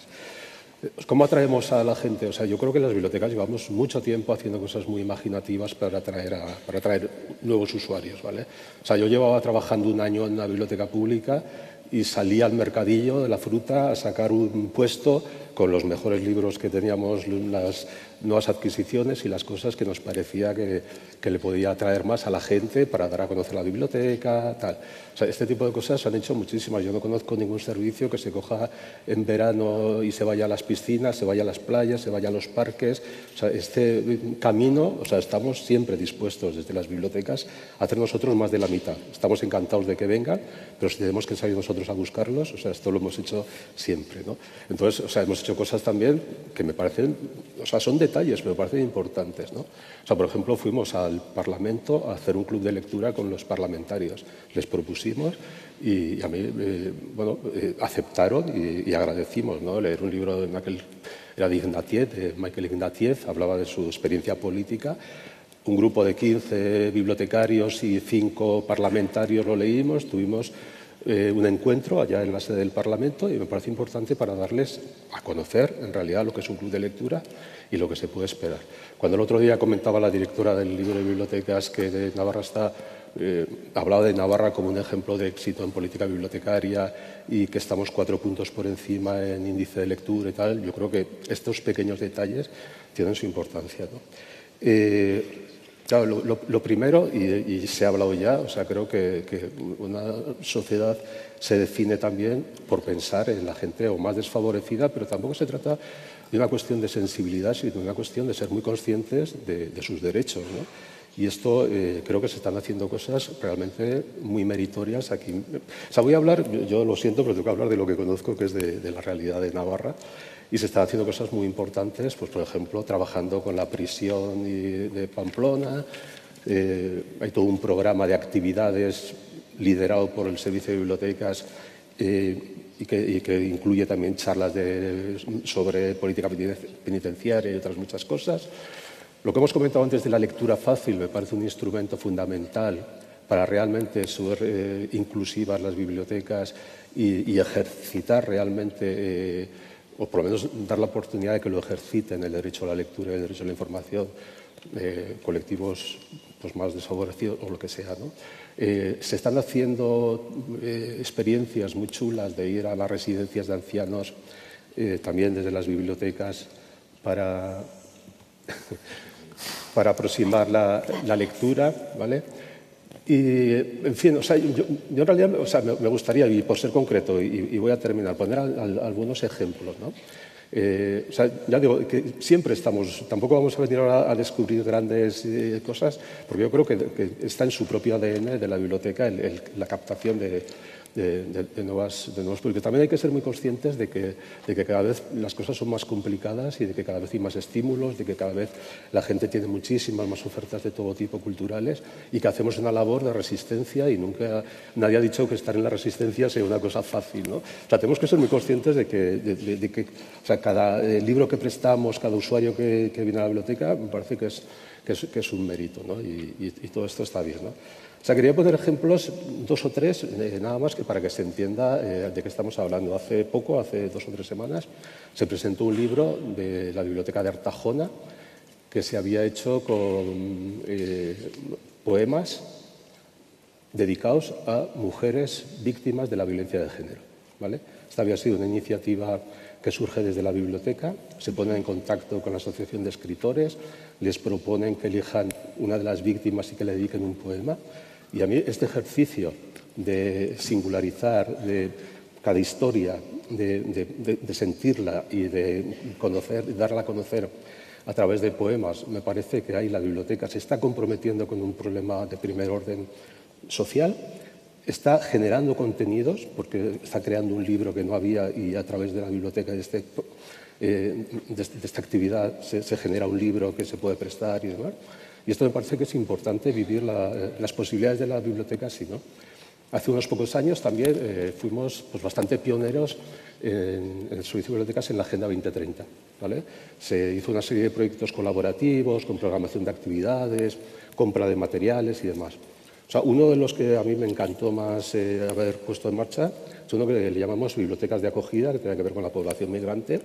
¿Cómo atraemos a la gente? O sea, yo creo que las bibliotecas llevamos mucho tiempo haciendo cosas muy imaginativas para atraer, a, para atraer nuevos usuarios, ¿vale? O sea, yo llevaba trabajando un año en una biblioteca pública y salía al mercadillo de la fruta a sacar un puesto con los mejores libros que teníamos, las nuevas adquisiciones y las cosas que nos parecía que, que le podía atraer más a la gente para dar a conocer la biblioteca, tal. O sea, este tipo de cosas se han hecho muchísimas. Yo no conozco ningún servicio que se coja en verano y se vaya a las piscinas, se vaya a las playas, se vaya a los parques. O sea, este camino, o sea, estamos siempre dispuestos desde las bibliotecas a hacer nosotros más de la mitad. Estamos encantados de que vengan, pero si tenemos que salir nosotros a buscarlos, o sea, esto lo hemos hecho siempre, ¿no? Entonces, o sea, hemos hecho cosas también que me parecen, o sea, son detalles, pero me parecen importantes, ¿no? O sea, por ejemplo, fuimos al Parlamento a hacer un club de lectura con los parlamentarios. Les propusimos y a mí, eh, bueno, eh, aceptaron y, y agradecimos, ¿no? Leer un libro de Michael, era de Ignatieff, de Michael Ignatieff, hablaba de su experiencia política. Un grupo de quince bibliotecarios y cinco parlamentarios lo leímos, tuvimos Eh, un encuentro allá en la sede del Parlamento y me parece importante para darles a conocer en realidad lo que es un club de lectura y lo que se puede esperar. Cuando el otro día comentaba la directora del libro de bibliotecas que de Navarra está, eh, hablaba de Navarra como un ejemplo de éxito en política bibliotecaria y que estamos cuatro puntos por encima en índice de lectura y tal, yo creo que estos pequeños detalles tienen su importancia, ¿no? Eh, Claro, lo, lo, lo primero, y, y se ha hablado ya, o sea, creo que, que una sociedad se define también por pensar en la gente o más desfavorecida, pero tampoco se trata de una cuestión de sensibilidad, sino de una cuestión de ser muy conscientes de, de sus derechos, ¿no? Y esto eh, creo que se están haciendo cosas realmente muy meritorias aquí. O sea, voy a hablar, yo, yo lo siento, pero tengo que hablar de lo que conozco, que es de, de la realidad de Navarra. Y se están haciendo cosas muy importantes, pues por ejemplo, trabajando con la prisión de Pamplona. Eh, hay todo un programa de actividades liderado por el Servicio de Bibliotecas eh, y, que, y que incluye también charlas de, sobre política penitenciaria y otras muchas cosas. Lo que hemos comentado antes de la lectura fácil me parece un instrumento fundamental para realmente ser eh, inclusivas las bibliotecas y, y ejercitar realmente eh, o por lo menos dar la oportunidad de que lo ejerciten el derecho a la lectura y el derecho a la información, eh, colectivos pues, más desfavorecidos o lo que sea, ¿no? Eh, se están haciendo eh, experiencias muy chulas de ir a las residencias de ancianos, eh, también desde las bibliotecas, para, para aproximar la, la lectura, ¿vale? Y, en fin, o sea, yo, yo en realidad o sea, me, me gustaría, y por ser concreto, y, y voy a terminar, poner al, al, algunos ejemplos, ¿no? Eh, o sea, ya digo que siempre estamos, tampoco vamos a venir ahora a descubrir grandes eh, cosas, porque yo creo que, que está en su propio A D N de la biblioteca el, el, la captación de, de, de, de, nuevas, de nuevos públicos. También hay que ser muy conscientes de que, de que cada vez las cosas son más complicadas y de que cada vez hay más estímulos, de que cada vez la gente tiene muchísimas más ofertas de todo tipo culturales y que hacemos una labor de resistencia y nunca nadie ha dicho que estar en la resistencia sea una cosa fácil, ¿no? O sea, tenemos que ser muy conscientes de que, de, de, de que o sea, cada eh, libro que prestamos, cada usuario que, que viene a la biblioteca, me parece que es, que es, que es un mérito, ¿no? Y, y, y todo esto está bien, ¿no? O sea, quería poner ejemplos, dos o tres, eh, nada más que para que se entienda eh, de qué estamos hablando. Hace poco, hace dos o tres semanas, se presentó un libro de la Biblioteca de Artajona que se había hecho con eh, poemas dedicados a mujeres víctimas de la violencia de género, ¿vale? Esta había sido una iniciativa que surge desde la biblioteca, se ponen en contacto con la Asociación de Escritores, les proponen que elijan una de las víctimas y que le dediquen un poema. Y a mí este ejercicio de singularizar de cada historia, de, de, de, de sentirla y de conocer, darla a conocer a través de poemas, me parece que ahí la biblioteca se está comprometiendo con un problema de primer orden social, está generando contenidos, porque está creando un libro que no había y a través de la biblioteca de, este, eh, de, de esta actividad se, se genera un libro que se puede prestar y demás. Y esto me parece que es importante vivir la, las posibilidades de la biblioteca así, ¿no? Hace unos pocos años también eh, fuimos pues, bastante pioneros en, en el servicio de bibliotecas en la Agenda veinte treinta, ¿vale? Se hizo una serie de proyectos colaborativos con programación de actividades, compra de materiales y demás. O sea, uno de los que a mí me encantó más eh, haber puesto en marcha es uno que le llamamos bibliotecas de acogida, que tiene que ver con la población migrante,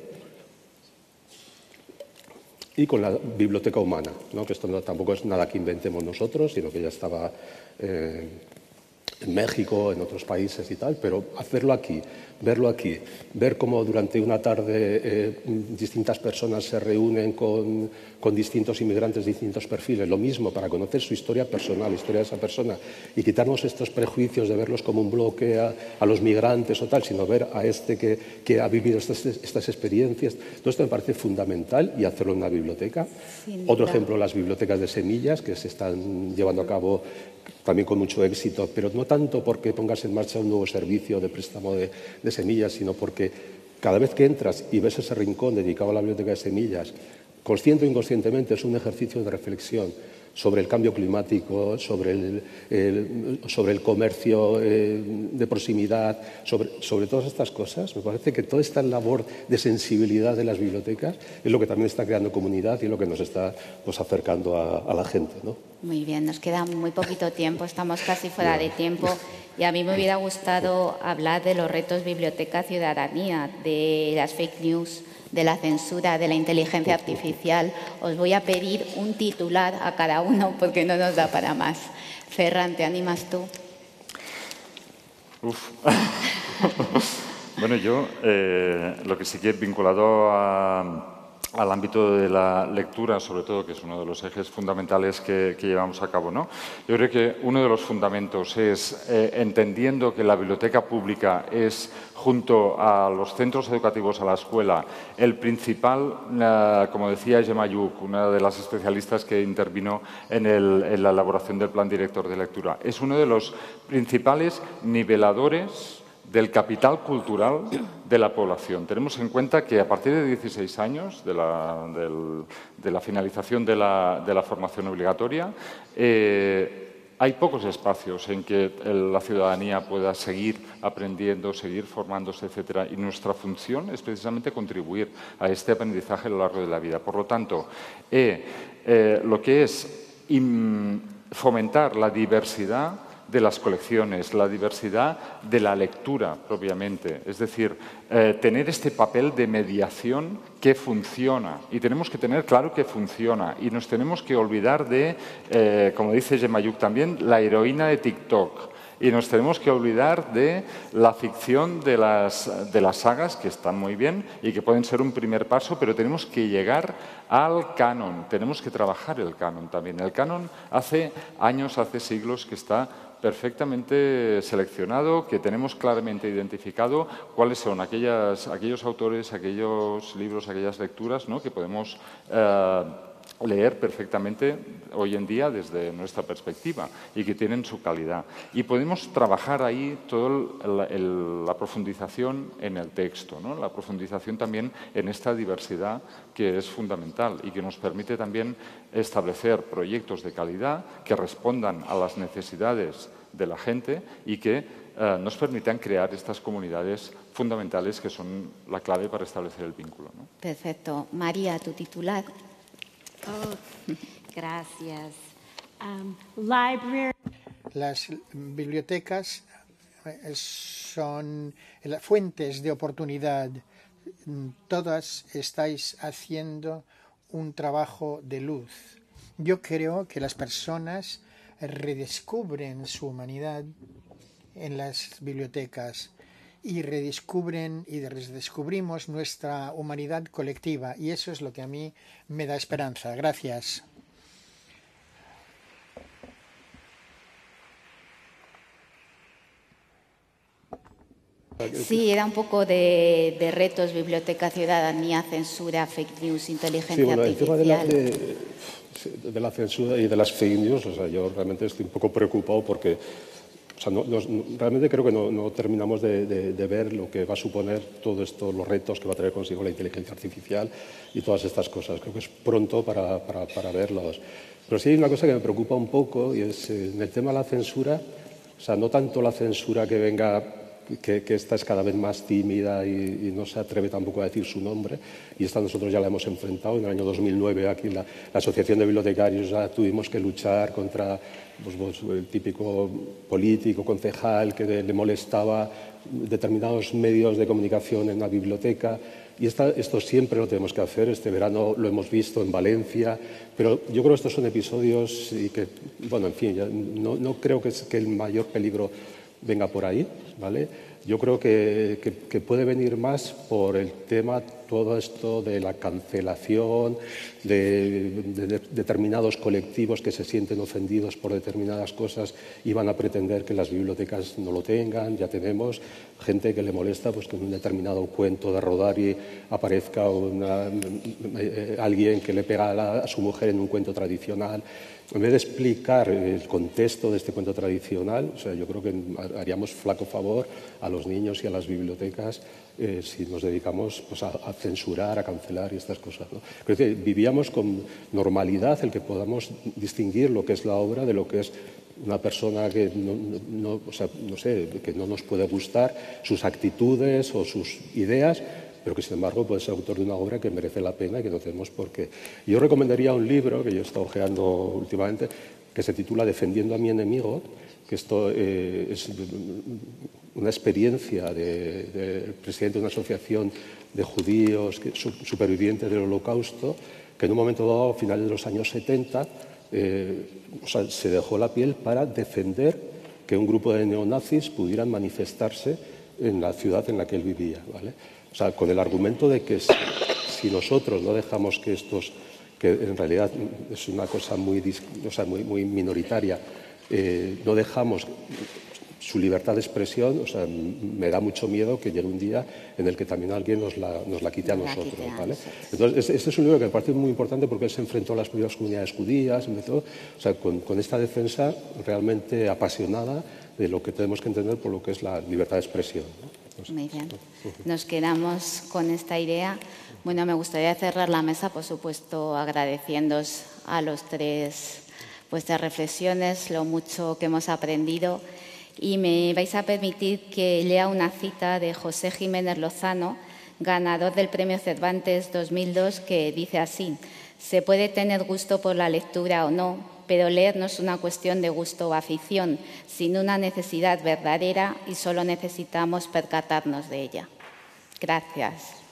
y con la biblioteca humana, ¿no? Que esto no, tampoco es nada que inventemos nosotros, sino que ya estaba eh, en México, en otros países y tal, pero hacerlo aquí, verlo aquí, ver cómo durante una tarde eh, distintas personas se reúnen con, con distintos inmigrantes de distintos perfiles, lo mismo para conocer su historia personal, la historia de esa persona, y quitarnos estos prejuicios de verlos como un bloque a, a los migrantes o tal, sino ver a este que, que ha vivido estas, estas experiencias. Todo esto me parece fundamental y hacerlo en una biblioteca. Otro ejemplo, las bibliotecas de semillas que se están llevando a cabo también con mucho éxito, pero no tanto porque pongas en marcha un nuevo servicio de préstamo de, de semillas, sino porque cada vez que entras y ves ese rincón dedicado a la biblioteca de semillas, consciente o inconscientemente es un ejercicio de reflexión sobre el cambio climático, sobre el, el, sobre el comercio eh, de proximidad, sobre, sobre todas estas cosas. Me parece que toda esta labor de sensibilidad de las bibliotecas es lo que también está creando comunidad y lo que nos está pues, acercando a, a la gente, ¿no? Muy bien, nos queda muy poquito tiempo, estamos casi fuera de tiempo y a mí me hubiera gustado hablar de los retos biblioteca-ciudadanía, de las fake news, de la censura, de la inteligencia artificial. Os voy a pedir un titular a cada uno porque no nos da para más. Ferran, ¿te animas tú? Uf. Bueno, yo eh, lo que sí que he vinculado a... al ámbito de la lectura, sobre todo, que es uno de los ejes fundamentales que, que llevamos a cabo, ¿no? Yo creo que uno de los fundamentos es, eh, entendiendo que la biblioteca pública es, junto a los centros educativos, a la escuela, el principal, eh, como decía Gemma Lluch, una de las especialistas que intervino en, el, en la elaboración del Plan Director de Lectura, es uno de los principales niveladores del capital cultural de la población. Tenemos en cuenta que a partir de dieciséis años de la, del, de la finalización de la, de la formación obligatoria, eh, hay pocos espacios en que la ciudadanía pueda seguir aprendiendo, seguir formándose, etcétera. Y nuestra función es precisamente contribuir a este aprendizaje a lo largo de la vida. Por lo tanto, eh, eh, lo que es in, fomentar la diversidad de las colecciones, la diversidad de la lectura propiamente. Es decir, eh, tener este papel de mediación que funciona. Y tenemos que tener claro que funciona. Y nos tenemos que olvidar de, eh, como dice Gemma Lluch también, la heroína de TikTok. Y nos tenemos que olvidar de la ficción de las, de las sagas, que están muy bien y que pueden ser un primer paso, pero tenemos que llegar al canon. Tenemos que trabajar el canon también. El canon hace años, hace siglos que está perfectamente seleccionado, que tenemos claramente identificado cuáles son aquellas, aquellos autores, aquellos libros, aquellas lecturas, ¿no?, que podemos eh, leer perfectamente hoy en día desde nuestra perspectiva y que tienen su calidad. Y podemos trabajar ahí toda la profundización en el texto, ¿no?, la profundización también en esta diversidad que es fundamental y que nos permite también establecer proyectos de calidad que respondan a las necesidades de la gente y que eh, nos permitan crear estas comunidades fundamentales que son la clave para establecer el vínculo, ¿no? Perfecto. María, tu titular. Oh, gracias. Um, library. Las bibliotecas son fuentes de oportunidad. Todas estáis haciendo un trabajo de luz. Yo creo que las personas redescubren su humanidad en las bibliotecas y redescubren y redescubrimos nuestra humanidad colectiva. Y eso es lo que a mí me da esperanza. Gracias. Sí, era un poco de, de retos, biblioteca, ciudadanía, censura, fake news, inteligencia sí, bueno, artificial. El tema de la, de, de la censura y de las fake news, o sea, yo realmente estoy un poco preocupado porque o sea, no, no, realmente creo que no, no terminamos de, de, de ver lo que va a suponer todo esto, los retos que va a traer consigo la inteligencia artificial y todas estas cosas. Creo que es pronto para, para, para verlos. Pero sí hay una cosa que me preocupa un poco y es en el tema de la censura, o sea, no tanto la censura que venga Que, que esta es cada vez más tímida y, y no se atreve tampoco a decir su nombre, y esta nosotros ya la hemos enfrentado. En el año dos mil nueve aquí la, la Asociación de Bibliotecarios ya tuvimos que luchar contra pues, pues, el típico político, concejal que le molestaba determinados medios de comunicación en la biblioteca, y esta, esto siempre lo tenemos que hacer. Este verano lo hemos visto en Valencia, pero yo creo que estos son episodios y que, bueno, en fin, ya no, no creo que, es, que el mayor peligro venga por ahí, ¿vale? Yo creo que, que, que puede venir más por el tema, todo esto de la cancelación de, de, de determinados colectivos que se sienten ofendidos por determinadas cosas y van a pretender que las bibliotecas no lo tengan. Ya tenemos gente que le molesta pues, que en un determinado cuento de Rodari aparezca una, eh, alguien que le pega a, la, a su mujer en un cuento tradicional. En vez de explicar el contexto de este cuento tradicional, o sea, yo creo que haríamos flaco favor a los niños y a las bibliotecas eh, si nos dedicamos pues, a, a censurar, a cancelar y estas cosas, ¿no? Creo que vivíamos con normalidad el que podamos distinguir lo que es la obra de lo que es una persona que no, no, o sea, no sé, que no nos puede gustar sus actitudes o sus ideas, pero que sin embargo puede ser autor de una obra que merece la pena y que no tenemos por qué. Yo recomendaría un libro que yo he estado ojeando últimamente, que se titula Defendiendo a mi enemigo, que esto eh, es una experiencia del de, de presidente de una asociación de judíos que, supervivientes del Holocausto, que en un momento dado, a finales de los años setenta, eh, o sea, se dejó la piel para defender que un grupo de neonazis pudieran manifestarse en la ciudad en la que él vivía, ¿vale? O sea, con el argumento de que si, si nosotros no dejamos que estos, que en realidad es una cosa muy, o sea, muy, muy minoritaria, eh, no dejamos su libertad de expresión, o sea, me da mucho miedo que llegue un día en el que también alguien nos la, nos la quite a nosotros, ¿vale? Entonces, este es un libro que me parece muy importante porque él se enfrentó a las primeras comunidades judías, empezó, o sea, con, con esta defensa realmente apasionada de lo que tenemos que entender por lo que es la libertad de expresión, ¿no? Muy bien. Nos quedamos con esta idea. Bueno, me gustaría cerrar la mesa, por supuesto, agradeciéndoos a los tres vuestras reflexiones, lo mucho que hemos aprendido. Y me vais a permitir que lea una cita de José Jiménez Lozano, ganador del Premio Cervantes dos mil dos, que dice así: se puede tener gusto por la lectura o no, pero leer no es una cuestión de gusto o afición, sino una necesidad verdadera y solo necesitamos percatarnos de ella. Gracias.